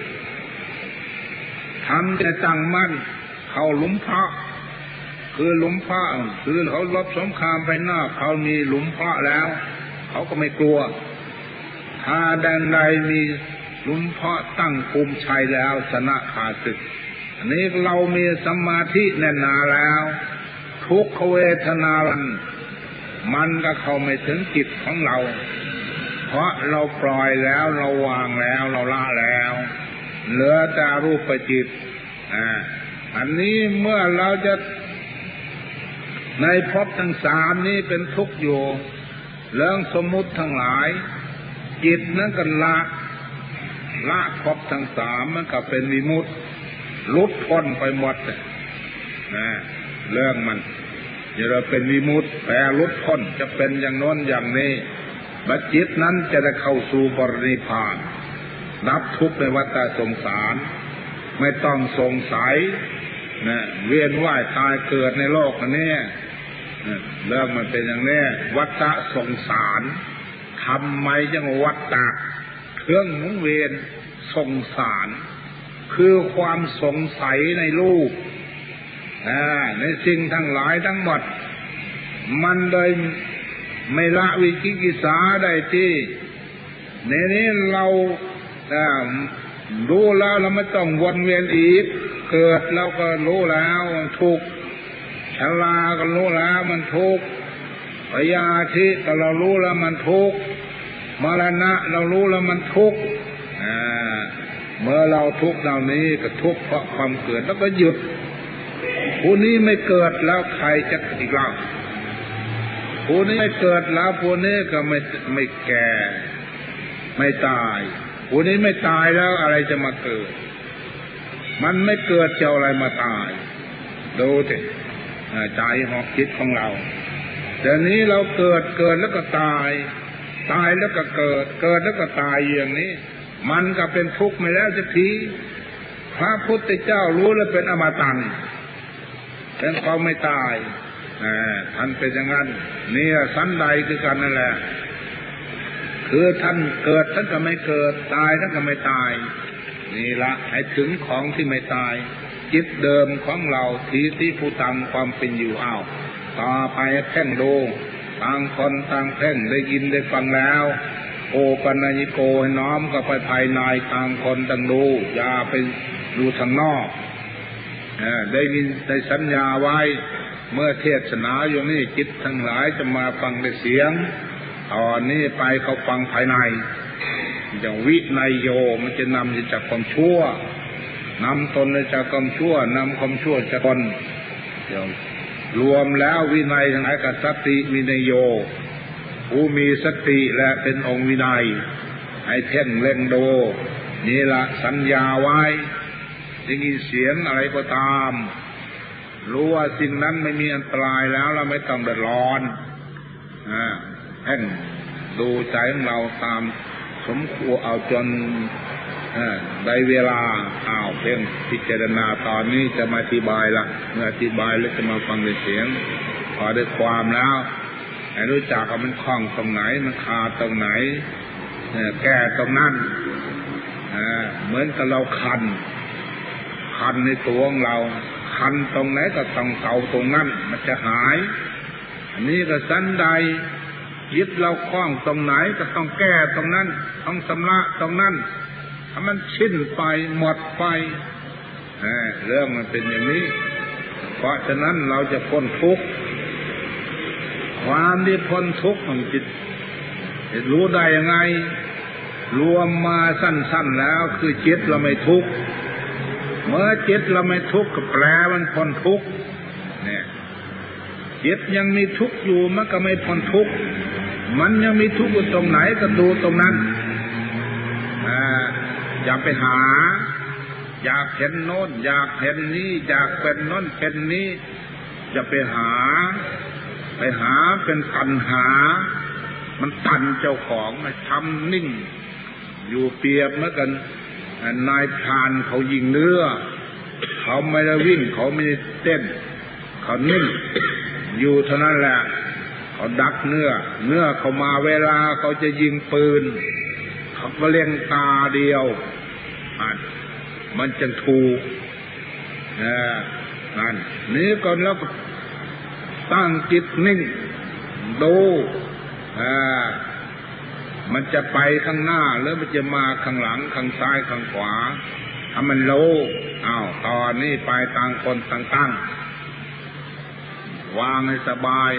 ทำจะตั้งมั่นเข้าหลุมพระคือหลุมพระคือเขาลบสงครามไปหน้าเขามีหลุมพระแล้วเขาก็ไม่กลัวถ้าแดนใดมีหลุมพระตั้งภูมิชัยแล้วชนะขาดศึกอันนี้เรามีสมาธิแน่นหนาแล้วทุกขเวทนามันก็เข้าไม่ถึงจิตของเราเพราะเราปล่อยแล้วเราวางแล้วเราละแล้วเหลือแต่รูปจิตอ่าอันนี้เมื่อเราจะในภพทั้งสามนี้เป็นทุกข์อยู่เรื่องสมมุติทั้งหลายจิตนั้นก็ละละภพทั้งสามมันก็เป็นวิมุตติหลุดพ้นไปหมดนะเรื่องมันจะเราเป็นวิมุตติแปลหลุดพ้นจะเป็นอย่างโน้นอย่างนี้บัดจิตนั้นจะได้เข้าสู่ปรินิพพานดับทุกข์ในวัฏสงสารไม่ต้องสงสัยนะเวียนว่ายตายเกิดในโลกนี้เรื่องมันเป็นอย่างนี้วัฏสงสารทำไมจึงวัฏฏะเครื่องหมุนเวียนสงสารคือความสงสัยในรูปในสิ่งทั้งหลายทั้งหมดมันเลยไม่ละวิจิกิจฉาได้ที่ในนี้เรารู้แล้วเราไม่ต้องวนเวียนอีกเกิดเราก็รู้แล้วมันทุกข์ชราก็รู้แล้วมันทุกข์พยาธิก็เรารู้แล้วมันทุกข์มรณะเรารู้แล้วมันทุกข์เมื่อเราทุกข์เหล่านี้ก็ทุกข์เพราะความเกิดแล้วก็หยุดผู้นี้ไม่เกิดแล้วใครจะอีกเล่าผู้นี้ไม่เกิดแล้วผู้นี้ก็ไม่ไม่แก่ไม่ตายผู้นี้ไม่ตายแล้วอะไรจะมาเกิดมันไม่เกิดจะอะไรมาตายดูสิใจหอกจิตของเราเดี๋ยวนี้เราเกิดเกิดแล้วก็ตายตายแล้วก็เกิดเกิดแล้วก็ตายอย่างนี้มันก็เป็นทุกข์ไม่แล้วสักทีพระพุทธเจ้ารู้แล้วเป็นอมตะเป็นความไม่ตายท่านเป็นอย่างนั้นนี่สันใดคือกันนั่นแหละคือท่านเกิดท่านก็ไม่เกิดตายท่านก็ไม่ตายนี่ละให้ถึงของที่ไม่ตายจิตเดิมของเราทีที่ผู้ตามความเป็นอยู่อ้าวต่อไปเพ่งดูต่างคนต่างเพ่งได้ยินได้ฟังแล้วโอปัญญิโกให้น้อมก็ไปภายในต่างคนต่างดูอย่าไปดูทางนอกได้มีได้สัญญาไว้เมื่อเทศนาอยู่นี่จิตทั้งหลายจะมาฟังได้เสียงตอนนี้ไปเขาฟังภายในอย่างวินัยโยมันจะนำจากความชั่วนำตนจากความชั่วนำความชั่วจากตนอย่างรวมแล้ววินัยทั้งหลายกับสติวินัยโยผู้มีสติและเป็นองค์วินัยให้เพ่งเล็งดูนี่ละสัญญาไว้ได้ยินเสียงอะไรก็ตามรู้ว่าสิ่งนั้นไม่มีอันตรายแล้วเราไม่ต้องเดือดร้อนอ่าเพ่งดูใจของเราตามสมควรเอาจนได้เวลาอ้าวเพ่งพิจารณาตอนนี้จะมาอธิบายละเมื่ออธิบายแล้วจะมาฟังในเสียงพอได้ความแล้วให้รู้จักว่ามันคล้องตรงไหนมันขาดตรงไหนแก้ตรงนั้นเหมือนกับเราคันคันในตัวของเราคันตรงไหนก็ต้องเกาตรงนั้นมันจะหายอันนี้ก็สันใดยึดเราคล้องตรงไหนก็ต้องแก้ตรงนั้นต้องชำระตรงนั้นถ้ามันชิ้นไปหมดไปเรื่องมันเป็นอย่างนี้เพราะฉะนั้นเราจะพ้นทุกข์ความที่พ้นทุกข์ของจิตจะรู้ได้ยังไงรวมมาสั้นๆแล้วคือจิตเราไม่ทุกข์เมื่อจิตเราไม่ทุกข์ก็แปลมันพ้นทุกข์เนี่ยจิตยังมีทุกข์อยู่มันก็ไม่พ้นทุกข์มันยังมีทุกข์อยู่ตรงไหนก็ดูตรงนั้นอ่าอย่าไปหาอยากเห็นโน้นอยากเห็นนี้อยากเป็นโน้นเป็นนี้อย่าไปหาไปหาเป็นตัณหามันตันเจ้าของมันทำนิ่งอยู่เปรียบเหมือนกันนายพรานเขายิงเนื้อเขาไม่ได้วิ่งเขาไม่ได้เต้นเขานิ่งอยู่เท่านั้นแหละเขาดักเนื้อเนื้อเขามาเวลาเขาจะยิงปืนเขาก็เล็งตาเดียวมันจะถูกนั่นนี้ก่อนแล้วก็ตั้งจิตนิ่งดูมันจะไปข้างหน้าหรือมันจะมาข้างหลังข้างซ้ายข้างขวาถ้ามันรู้อ้าวตอนนี้ไปต่างคนต่างตั้งวางให้สบาย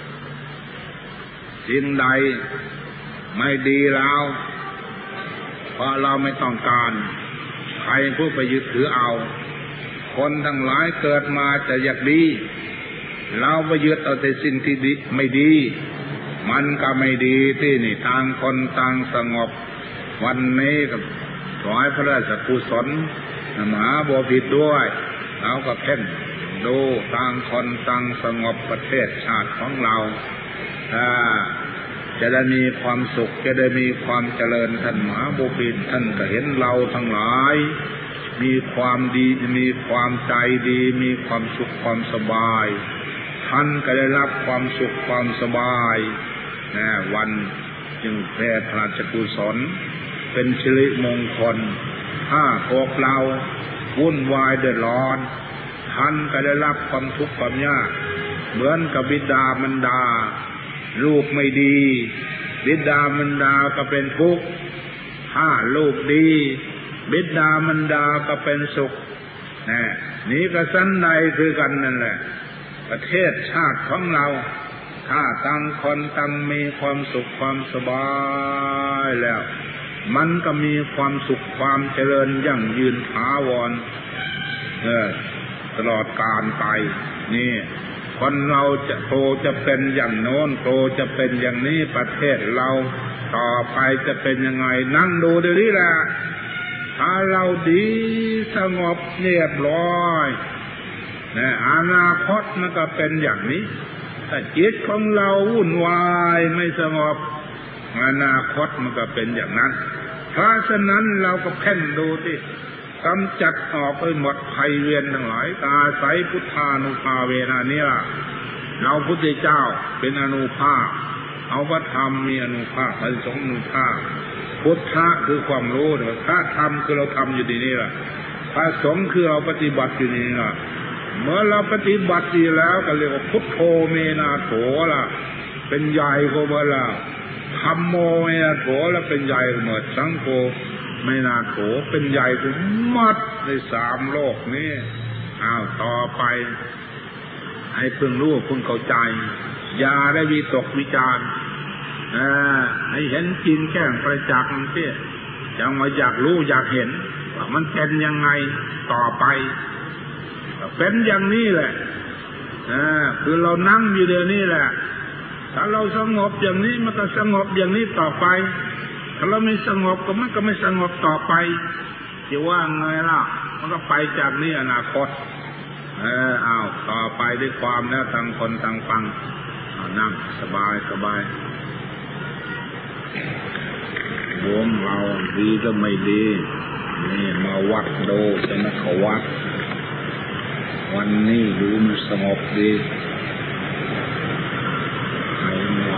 สิ่งใดไม่ดีแล้วเพราะเราไม่ต้องการใครผู้ไปยึดถือเอาคนทั้งหลายเกิดมาจะอยากดีเราไปยึดเอาแต่สิ่งที่ดีไม่ดีมันก็ไม่ดีที่นี่ต่างคนต่างสงบวันนี้ก็ขอให้พระราชกุศลมหาบพิตรด้วยเราก็เพ่งดูต่างคนต่างสงบประเทศชาติของเราจะได้มีความสุขจะได้มีความเจริญท่านมหาบพิตรท่านก็เห็นเราทั้งหลายมีความดีมีความใจดีมีความสุขความสบายท่านก็ได้รับความสุขความสบายนะวันจึงแผ่พระราชกุศลเป็นสิริมงคลถ้าพวกเราวุ่นวายเดือดร้อนท่านก็ได้รับความทุกข์ความยากเหมือนกับบิดามารดาลูกไม่ดีบิดามารดาก็เป็นทุกข์ถ้าลูกดีบิดามารดาก็เป็นสุขนี่ก็สันใดคือกันนั่นแหละประเทศชาติของเราถ้าต่างคนต่างมีความสุขความสบายแล้วมันก็มีความสุขความเจริญยั่งยืนถาวรเออตลอดกาลไปนี่คนเราจะโตจะเป็นอย่างโน้นโตจะเป็นอย่างนี้ประเทศเราต่อไปจะเป็นยังไงนั่งดูเดี๋ยวนี้แหละถ้าเราดีสงบเรียบร้อยเนี่ยอนาคตมันก็เป็นอย่างนี้ถ้าจิตของเราวุ่นวายไม่สงบอนาคตมันก็เป็นอย่างนั้นเพราะฉะนั้นเราก็เพ่งดูที่กำจัดออกไปหมดภัยเวรทั้งหลายอาศัยพุทธานุภาเวนะนี่ล่ะเราพุทธเจ้าเป็นอนุภาพเอาพระธรรมมีอนุภาพพระสงฆ์อนุภาพพุทธะคือความรู้แต่พระธรรมคือเราทำอยู่ที่นี่แหละพระสงฆ์คือเราปฏิบัติอยู่นี่ล่ะเมื่อเราปฏิบัติดีแล้วก็เรียกว่าพุทโธเมนาโถล่ะเป็นใหญ่กว่าเมื่อแล้วธัมโมเมนาโถแล้วเป็นใหญ่กว่าเมื่อสังโฆเมนาโถเป็นใหญ่กว่ามัดในสามโลกนี้อ้าวต่อไปให้เพิ่งรู้เพิ่งเข้าใจอย่าได้วิตกวิจารณ์ให้เห็นจริงแจ้งประจักษ์นั่นสิยังมาอยากรู้อยากเห็นว่ามันเป็นยังไงต่อไปเป็นอย่างนี้แหละคือเรานั่งอยู่เดี๋ยวนี้แหละถ้าเราสงบอย่างนี้มันก็สงบอย่างนี้ต่อไปถ้าเราไม่สงบก็มันก็ไม่สงบต่อไปจะว่าไงล่ะมันก็ไปจากนี้อนาคตเออเอาต่อไปด้วยความแล้วต่างคนต่างฟังเอานั่งสบายสบายดวงเราดีก็ไม่ดีนี่มาวัดดูจะนักวัดวันนี้ดูมันสงบดีให้เรา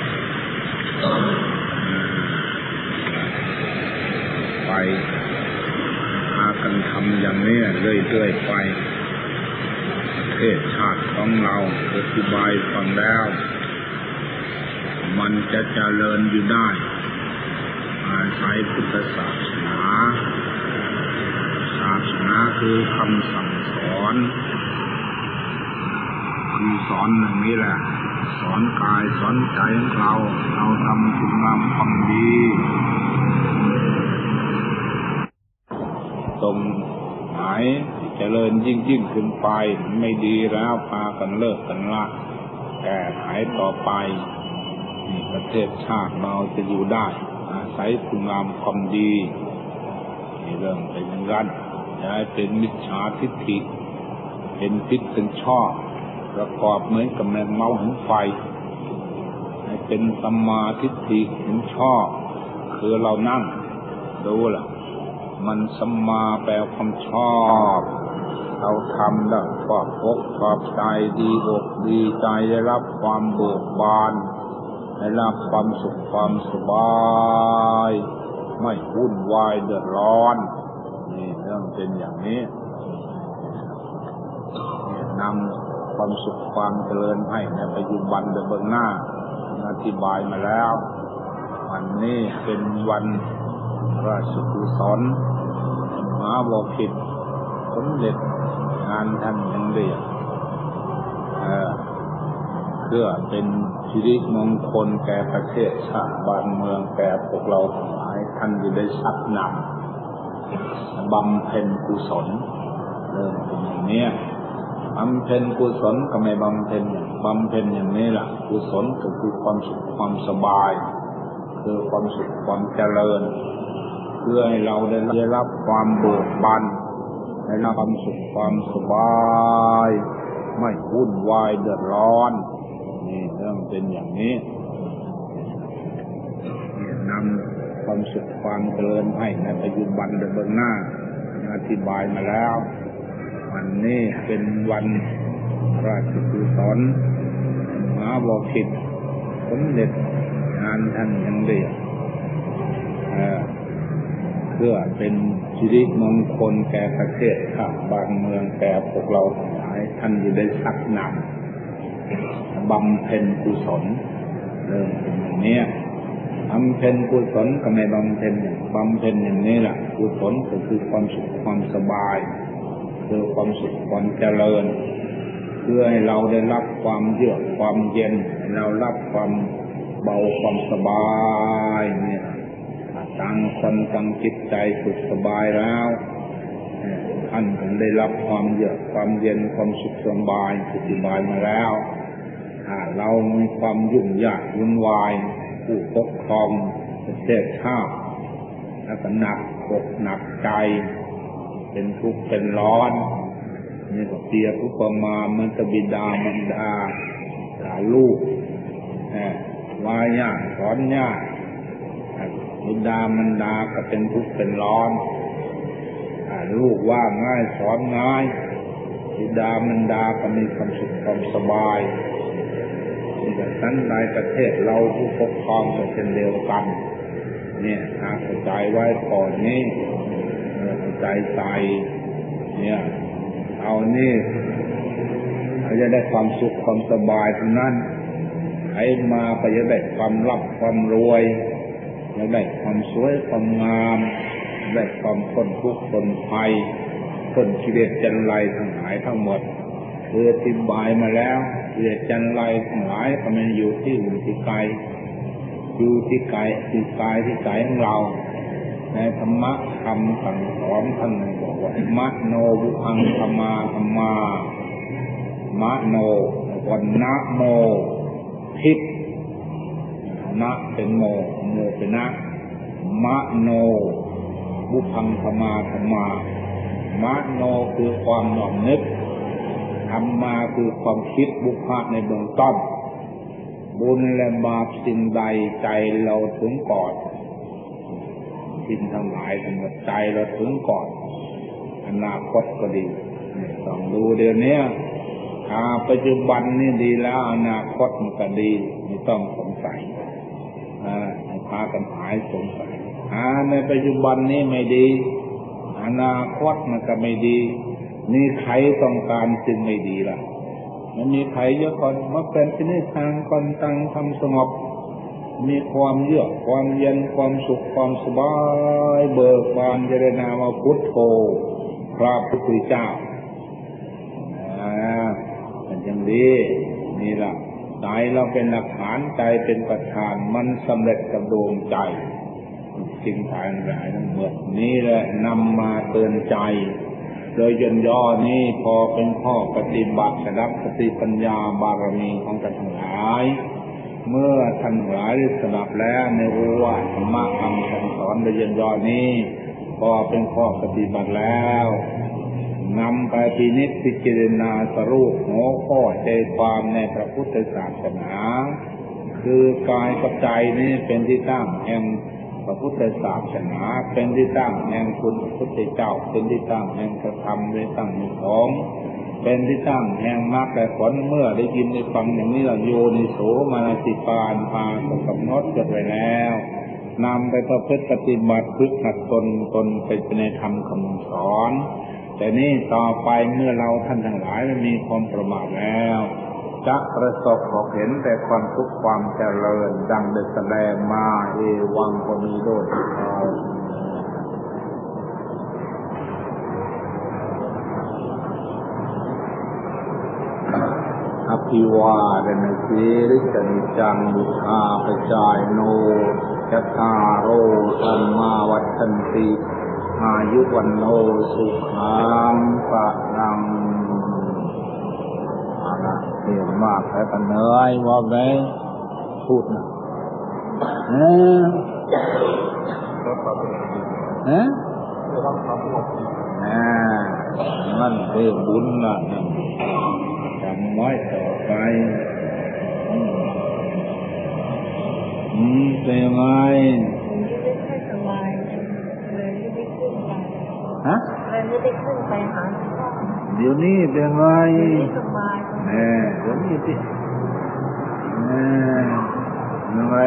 ไปพากันทำอย่างนี้เรื่อยๆไปประเทศชาติของเราอธิบายฟังแล้วมันจะเจริญอยู่ได้อาศัยพุทธศาสนาศาสนาคือคำสั่งสอนคำสอนอย่างนี้แหละสอนกายสอนใจของเราเราทำคุณงามความดีตรงไหนเจริญยิ่งยิ่งขึ้นไปไม่ดีแล้วพากันเลิกกันละแก้ไขต่อไปประเทศชาติเราจะอยู่ได้อาศัยคุณงามความดีนี่เรื่องเป็นอย่างนั้นอย่าให้เป็นมิจฉาทิฏฐิเป็นพิษเป็นชอบประกอบเหมือนกับแมงเม่าเห็นไฟให้เป็นสัมมาทิฏฐิเห็นชอบคือเรานั่งดูล่ะมันสัมมาแปลความชอบเราทำแล้วชอบอกชอบใจดีอกดีใจได้รับความเบิกบานได้รับความสุขความสบายไม่วุ่นวายเดือดร้อนนี่เรื่องเป็นอย่างนี้นำความสุขความเจริญให้ในปัจจุบันและเบื้องหน้าอธิบายมาแล้ววันนี้เป็นวันราชกุศลมหาบพิตรสมเด็จงานท่านยังเรียกเพื่อเป็นสิริมงคลแก่ประเทศชาติบ้านเมืองแก่พวกเราทั้งหลายท่านจะได้ชักนำบำเพ็ญกุศลเรื่องเป็นอย่างนี้บำเพ็ญกุศลก็ไม่บำเพ็ญบำเพ็ญอย่างนี้ล่ะกุศลก็คือความสุขความสบายคือความสุขความเจริญเพื่อให้เราได้รับความเบิกบานได้รับความสุขความสบายไม่วุ่นวายเดือดร้อนนี่เรื่องเป็นอย่างนี้นำความสุขความเจริญให้ในปัจจุบันและเบื้องหน้าอธิบายมาแล้ววันนี้เป็นวันราชกุศลมหาบพิตรสมเด็จงานท่านยังเรียกเพื่อเป็นสิริมงคลแก่ประเทศชาติบ้านเมืองแก่พวกเราทั้งหลายท่านจะได้ชักนำบำเพ็ญกุศลเรื่องเป็นอย่างนี้บำเพ็ญกุศลก็ไม่บำเพ็ญบำเพ็ญอย่างนี้แหละกุศลก็คือความสุขความสบายคือความสุขความเจริญเพื่อให้เราได้รับความเยือกความเย็นให้เรารับความเบาความสบายเนี่ยต่างคนต่างจิตใจสุขสบายแล้วท่านถึงได้รับความเยือกความเย็นความสุขสบายสุขสบายมาแล้วถ้าเรามีความยุ่งยากวุ่นวายผู้ปกครองประเทศชาติแล้วก็หนักอกหนักใจเป็นทุกข์เป็นร้อนนี่ก็เปรียบอุปมาเหมือนกับบิดามารดาสอนลูกวายาสอนญาติบิดามารดาก็เป็นทุกข์เป็นร้อนลูกว่าง่ายสอนง่ายบิดามารดาก็มีความสุขความสบายนั้นในประเทศเราผู้ปกครองก็เช่นเดียวกันเนี่ยเข้าใจไว้ก่อนนี้เข้าใจใส่เนี่ยเอานี่เขาจะได้ความสุขความสบายทั้งนั้นใครมาก็จะได้ความร่ำความรวยจะได้ความสวยความงามได้ความพ้นทุกข์พ้นภัยพ้นกิเลสจันไรทั้งหลายทั้งหมดคืออธิบายมาแล้วกิเลสจันไรทั้งหลายก็มันอยู่ที่อื่นที่ไกลอยู่ที่กายที่กายที่ใจของเราในธรรมะคำสั่งสอนท่านบอกว่ามโนบุพังธรรมาธรรมามโนวันนะโมทิพนะเป็นโมโมเป็นนะมโนบุพังธรรมาธรรมามโนคือความหน่อมนึกธรรมาคือความคิดบุพะในเบื้องต้นบุญและบาปสิ่งใดใจเราถึงก่อนสิ่งทั้งหลายทั้งหมดใจเราถึงก่อนอนาคตก็ดีต้องดูเดี๋ยวนี้อาปัจจุบันนี่ดีแล้วอนาคตมันก็ดีไม่ต้องสงสัยอ่าให้พากันหายสงสัยอ่าในปัจจุบันนี้ไม่ดีอนาคตมันก็ไม่ดีนี่ใครต้องการสิ่งไม่ดีล่ะมันมีใครเยอะคนมาเป็นที่นี่ทางคนตั้งทำสงบมีความเยือกความเย็นความสุขความสบายเบิกบานเจริญนามพุทโธพระพุทธเจ้าอ่าเป็นอย่างดีนี่ล่ะใจเราเป็นหลักฐานใจเป็นประธานมันสำเร็จกับดวงใจสิ่งทางหลายทั้งหมดนี่แหละนำมาเตือนใจโดยย่นย่อนี้พอเป็นข้อปฏิบัติสดับสติปัญญาบารมีของท่านทั้งหลายเมื่อท่านหลายได้สดับแล้วในรู้ว่าธรรมะคำสั่งสอนโดยย่นย่อนี้พอเป็นข้อปฏิบัติแล้วนำไปพินิจพิจารณาสรุปหัวข้อใจความในพระพุทธศาสนาคือกายกับใจนี้เป็นที่ตั้งแห่งพระพุทธศาสนาเป็นที่ตั้งแห่งคุณพระพุทธเจ้าเป็นที่ตั้งแห่งพระธรรมเป็นที่ตั้งแห่งของเป็นที่ตั้งแห่งมรรคและผลเมื่อได้ยินได้ฟังอย่างนี้เราโยนิโสมนสิการพาก็กำหนดจดไว้แล้วนำไปประพฤติปฏิบัติฝึกหัดตนตนไปในธรรมคำสอนแต่นี่ต่อไปเมื่อเราท่านทั้งหลายมีความประมาทแล้วจะประสบพบเห็นแต่ความทุกข์ความเจริญดังได้แสดงมาเอวังก็มีโดยอภิวาทนาสีริสนิจังบุชาปจายโนยัตตาโรสัมมาวัฏฏันติอายุวันโนสุขังปะนังเห็นมากแต่ปัญเหนื่อยว่าไงพูดนะเออเอออ่านั่นเป็นบุญนะจำไว้ต่อไปอืมเป็นยังไงฮะเลยไม่ได้ขึ้นไปหาเดี๋ยวนี้เป็นไงแหมเดี๋ยวนี้สิแหมยังไง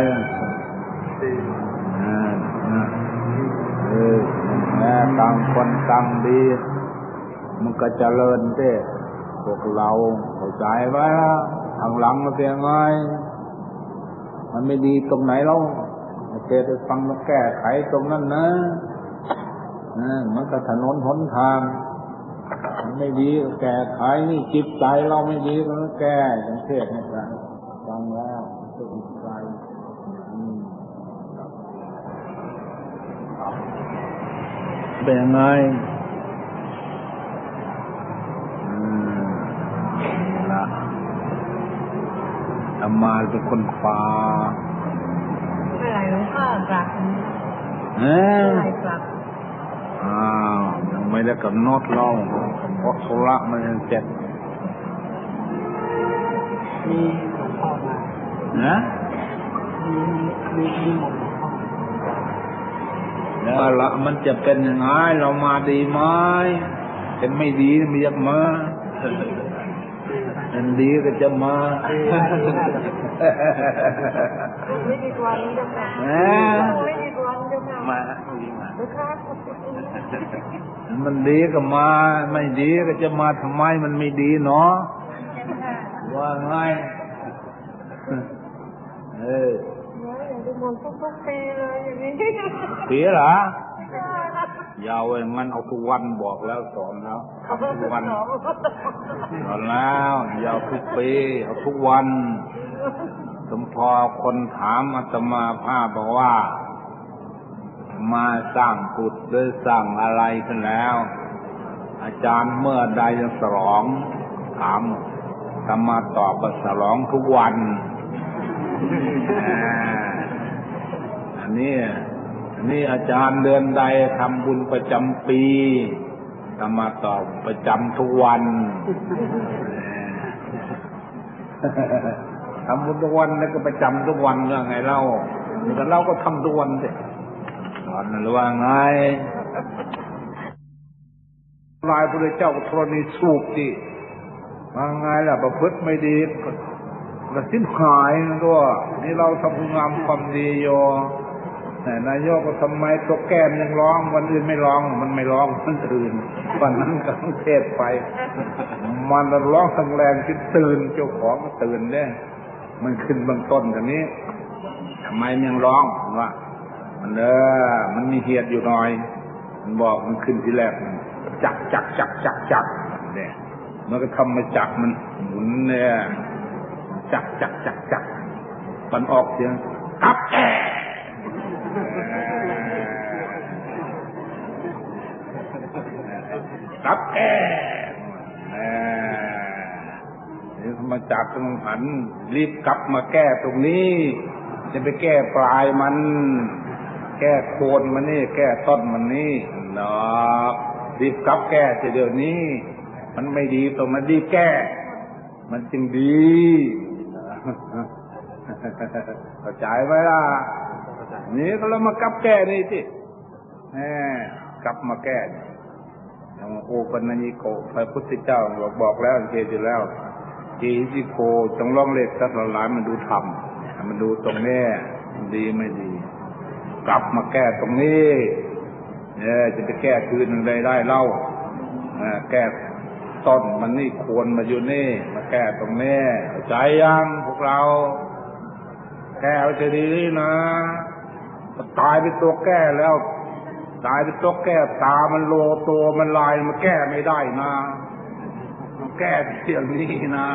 อ่านะเออแหมต่างคนต่างดีมันก็เจริญเด้พวกเราเข้าใจไหมทางหลังมันเป็นไงมันไม่ดีตรงไหนเราโอเคไปฟังแล้วแก้ไขตรงนั้นนะมันก็ถนนหนทางมันไม่ดีก็แก้ไขนี่จิตใจเราไม่ดีก็แก้อย่างเทศนี่ครับฟังแล้วจิตใจเป็นยังไงนะอามาเป็นคนฟ้าเมื่อไหร่หลวงพ่อกลับเมื่อไหร่กลับอ้าวยังไม่ได้กำหนดเราเพราะธุระมันยังเจ็บมีหลวงพ่อมานะมีมีมีหมดแล้วละมันจะเป็นยังไงเรามาดีไหมเป็นไม่ดีไม่อยากมามันดีก็จะมาไม่ดีกว่านี้จะมาไม่ดีกว่านี้จะมามาดีมามันดีก็มาไม่ดีก็จะมาทำไมมันไม่ดีเนาะว่าไงเอออย่างที่มันทุกๆปีเลยอย่างนี้ปีเหรอยาวเองงั้นเอาทุกวันบอกแล้วสอนแล้วทุกวันสอนแล้วยาวทุกปีเอาทุกวันสมพอคนถามอาตมาภาพบอกว่ามาสร้างกุฏหรือสร้างอะไรขึ้นแล้วอาจารย์เมื่อใดจะฉลองถามอาตมาตอบว่าฉลองทุกวันอันนี้นี่อาจารย์เดือนใดทำบุญประจำปีอาตมาตอบประจำทุกวันทำบุญทุกวันแล้วก็ประจำทุกวันเรื่องไงเล่าแต่เราก็ทำทุกวันสิตอนนั้นว่าไงลายพระเจ้าธรณีสูบดิว่าไงล่ะประพฤติไม่ดีกระสิ้นหายนะตัวนี่เราทำคุณงามความดีโยแต่นายกก็ทำไมตัวแก้มยังร้องวันอื่นไม่ร้องมันไม่ร้องวันอื่นวันนั้นก็ต้องเทศไปมันร้องทั้งแรงจนตื่นเจ้าของก็ตื่นเนี่ยมันขึ้นเบื้องต้นแบบนี้ทำไมยังร้องว่ามันเออมันมีเหตุอยู่หน่อยมันบอกมันขึ้นที่แรกจักจักจักจักจักเนี่ยมันก็ทำมาจักมันหมุนเนี่ยจักจักจักจักมันออกเสียงกับแกกับแกนี่มาจับตรงหันรีบกลับมาแก้ตรงนี้จะไปแก้ปลายมันแก้โคนมันนี่แก้ต้นมันนี่เนาะรีบกลับแก้จะเดี๋ยวนี้มันไม่ดีตรงนั้นรีบแก้มันจึงดีเข้าใจไหมล่ะนี่ก็เรามากลับแก้นี่สิแหมกลับมาแก้อย่างโอปัญญิโกพระพุทธเจ้าบอกบอกแล้วเทศอยู่แล้วจีจิโกจงลองเล็กสักหลายมันดูธรรมมันดูตรงนี้ดีไม่ดีกลับมาแก้ตรงนี้เนี่ยจะไปแก้คืนมันได้ได้เล่าแก้ต้นมันนี่ควรมาอยู่นี่มาแก้ตรงนี้ใจยังพวกเราแก้เอาจะดีนะตายไปตัวแก้แล้วตายไปตัวแก้ตามันโลตัวมันลายมันแก้ไม่ได้นะมันแก้เที่ยงนี้นะ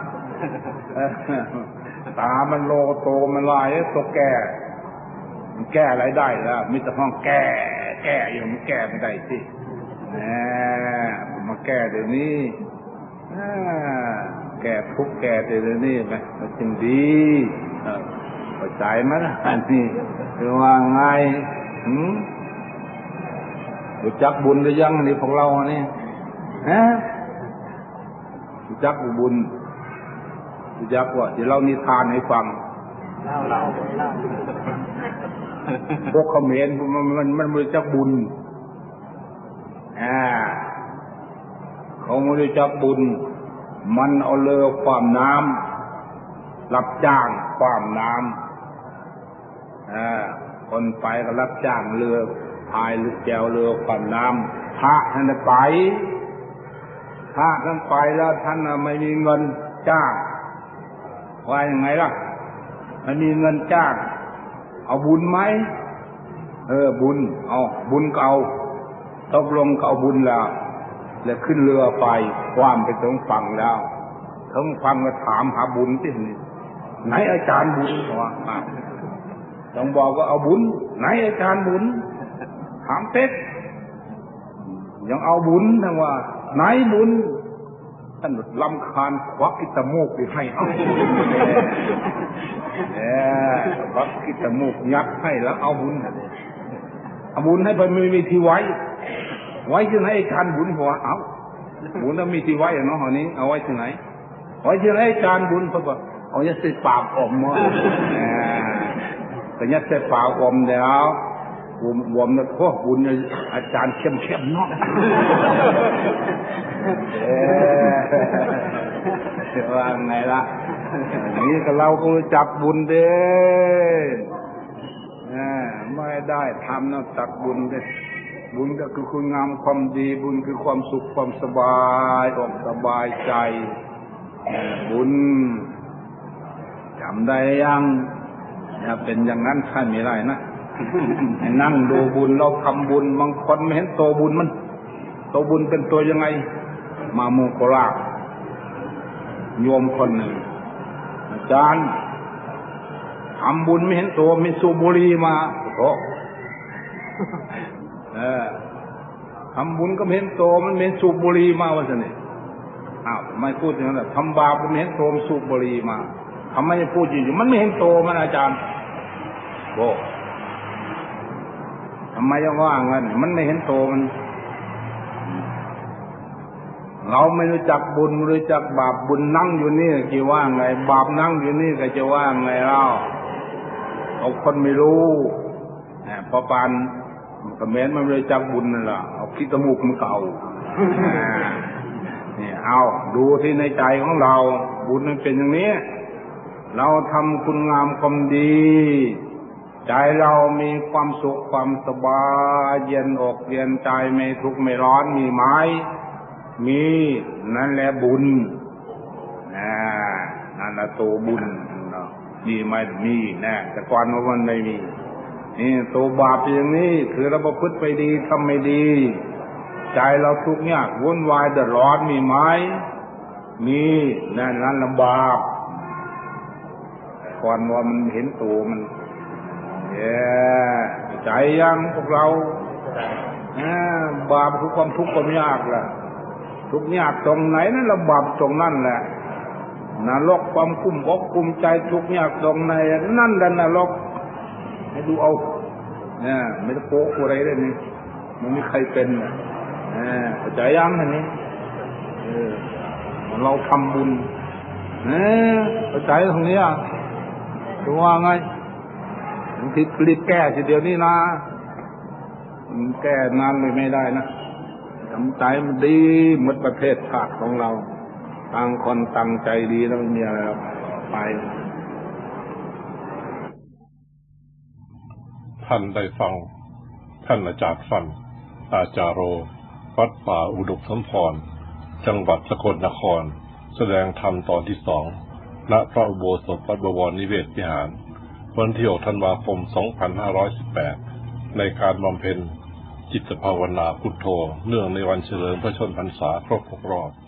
ตามันโลโตมันลายตัวแก่มันแก้อะไรได้แล้วมิตรห้องแก้แก้อย่างมันแก้ไม่ได้สิแหมมาแก้เดี๋ยวนี้แก้ทุกแก้เดี๋ยวนี้ไปมันจึงดีเข้าใจไหมล่ะอันนี้คือว่าไงหืมรู้จักบุญหรือยังนี่พวกเราเนี่ยฮะรู้จักบุญรู้จักว่าเดี๋ยวเรานิทานให้ฟังเล่าเล่าเล่าพวกเขมรมันมันมันรู้จักบุญอ่าเขาไม่รู้จักบุญมันเอาเรือความน้ำรับจ้างความน้ำอ่าคนไปก็รับจ้างเรือพายหรือแจวเรือความน้ำพระท่านไปพระท่านไปแล้วท่านไม่มีเงินจ้างว่ายังไงล่ะไม่มีเงินจ้างเอาบุญไหมเออบุญเอาบุญก็เอาตกลงก็เอาบุญแล้วแล้วขึ้นเรือไปความไปถึงฝั่งแล้วถึงฝั่งก็ถามหาบุญที่นี่ไหนอาจารย์บุญวะต้องบอกว่าเอาบุญไหนอาจารย์บุญถามเต๊กยังเอาบุญนะว่าไหนบุญท่านลำคาญควักกิตมูกไปให้เอาเนี่ยควักกิตมูกยัดให้แล้วเอาบุญเอาบุญให้ไปไม่มีที่ไว้ไว้ที่ไหนอาจารย์บุญหัวเอาบุญแล้วมีที่ไว้เนาะหอนี้เอาไว้ที่ไหนไว้ที่ไหนอาจารย์บุญเขาบอกเอายัดใส่ปากอมมาแต่ยัดใส่ปากอมแล้ววมวมนะพวกบุญอาจารย์เข้มเข้มเนาะว่าไงล่ะนี่ก็เราก็จับบุญเด้ไม่ได้ทำนะตักบุญเด้บุญก็คือคุณงามความดีบุญคือความสุขความสบายอกสบายใจบุญจำได้ยังอย่าเป็นอย่างนั้นใช่ไม่ได้นะนั่งดูบุญเราทำบุญบางคนไม่เห็นตัวบุญมันตัวบุญเป็นตัวยังไงมาโมโคราชโยมคนหนึ่งอาจารย์ทำบุญไม่เห็นตัวมีสูบบุหรี่มาโอ้เออทำบุญก็ไม่เห็นตัวมันมีสูบบุหรี่มาว่าสิเนี่ยอ้าวไม่พูดอย่างนั้นทำบาปก็ไม่เห็นตัวมันสูบบุหรี่มาทำไมพูดอยู่มันไม่เห็นตัวมันอาจารย์โอ้ทำไมยังว่างั้นมันไม่เห็นตัวมันเราไม่รู้จักบุญไม่รู้จักบาปบุญนั่งอยู่นี่จะว่าไงบาปนั่งอยู่นี่ก็จะว่าไงเล่าเอาคนไม่รู้เนี่ยพอปานกระเม็ดมันไม่รู้จักบุญนั่นแหละเอาขี้ตะมูกมันเก่าเนี่ยเอาดูที่ในใจของเราบุญมันเป็นอย่างนี้เราทำคุณงามความดีใจเรามีความสุขความสบายเย็นอกเย็นใจไม่ทุกข์ไม่ร้อนมีไหมมีนั่นแหละบุญนะนั่นแหละตัวบุญมีไหมมีนะแต่ก่อนมันไม่มีนี่ตัวบาปอย่างนี้คือเราประพฤติไปดีทำไม่ดีใจเราทุกข์ยากวุ่นวายเดือดร้อนมีไหมมีนั่นนั่นลำบากก่อนว่ามันเห็นตัวมันเย้ใจยังพวกเราบาปคือความทุกข์ความยากล่ะทุกข์ยากตรงไหนนั่นลำบากตรงนั่นแหละนรกความกุ้มอกกุ้มใจทุกข์ยากตรงไหนนั่นแหละนรกให้ดูเอาเนี่ยไม่ต้องโป๊ะอะไรเลยนี่มันไม่ใครเป็นอ่ะใจยังอันนี้เราทำบุญเนี่ยใจตรงนี้อ่ะดูว่าไงบางทีรีบแก้ทีเดียวนี่นะแก้นานเลยไม่ได้นะทำใจมันดีหมดประเทศชาติของเราต่างคนต่างใจดีแล้วไม่มีอะไรไปท่านได้ฟังท่านอาจารย์ฟันอาจารโรวัดป่าอุดมสมพรจังหวัดสกลนครแสดงธรรมตอนที่สองณพระอุโบสถวัดบวรนิเวศวิหารวันที่หกธันวาคมสองพันห้าร้อยสิบแปดในการบำเพ็ญจิตภาวนาพุทโธเนื่องในวันเฉลิมพระชนมพรรษาครบหกรอบ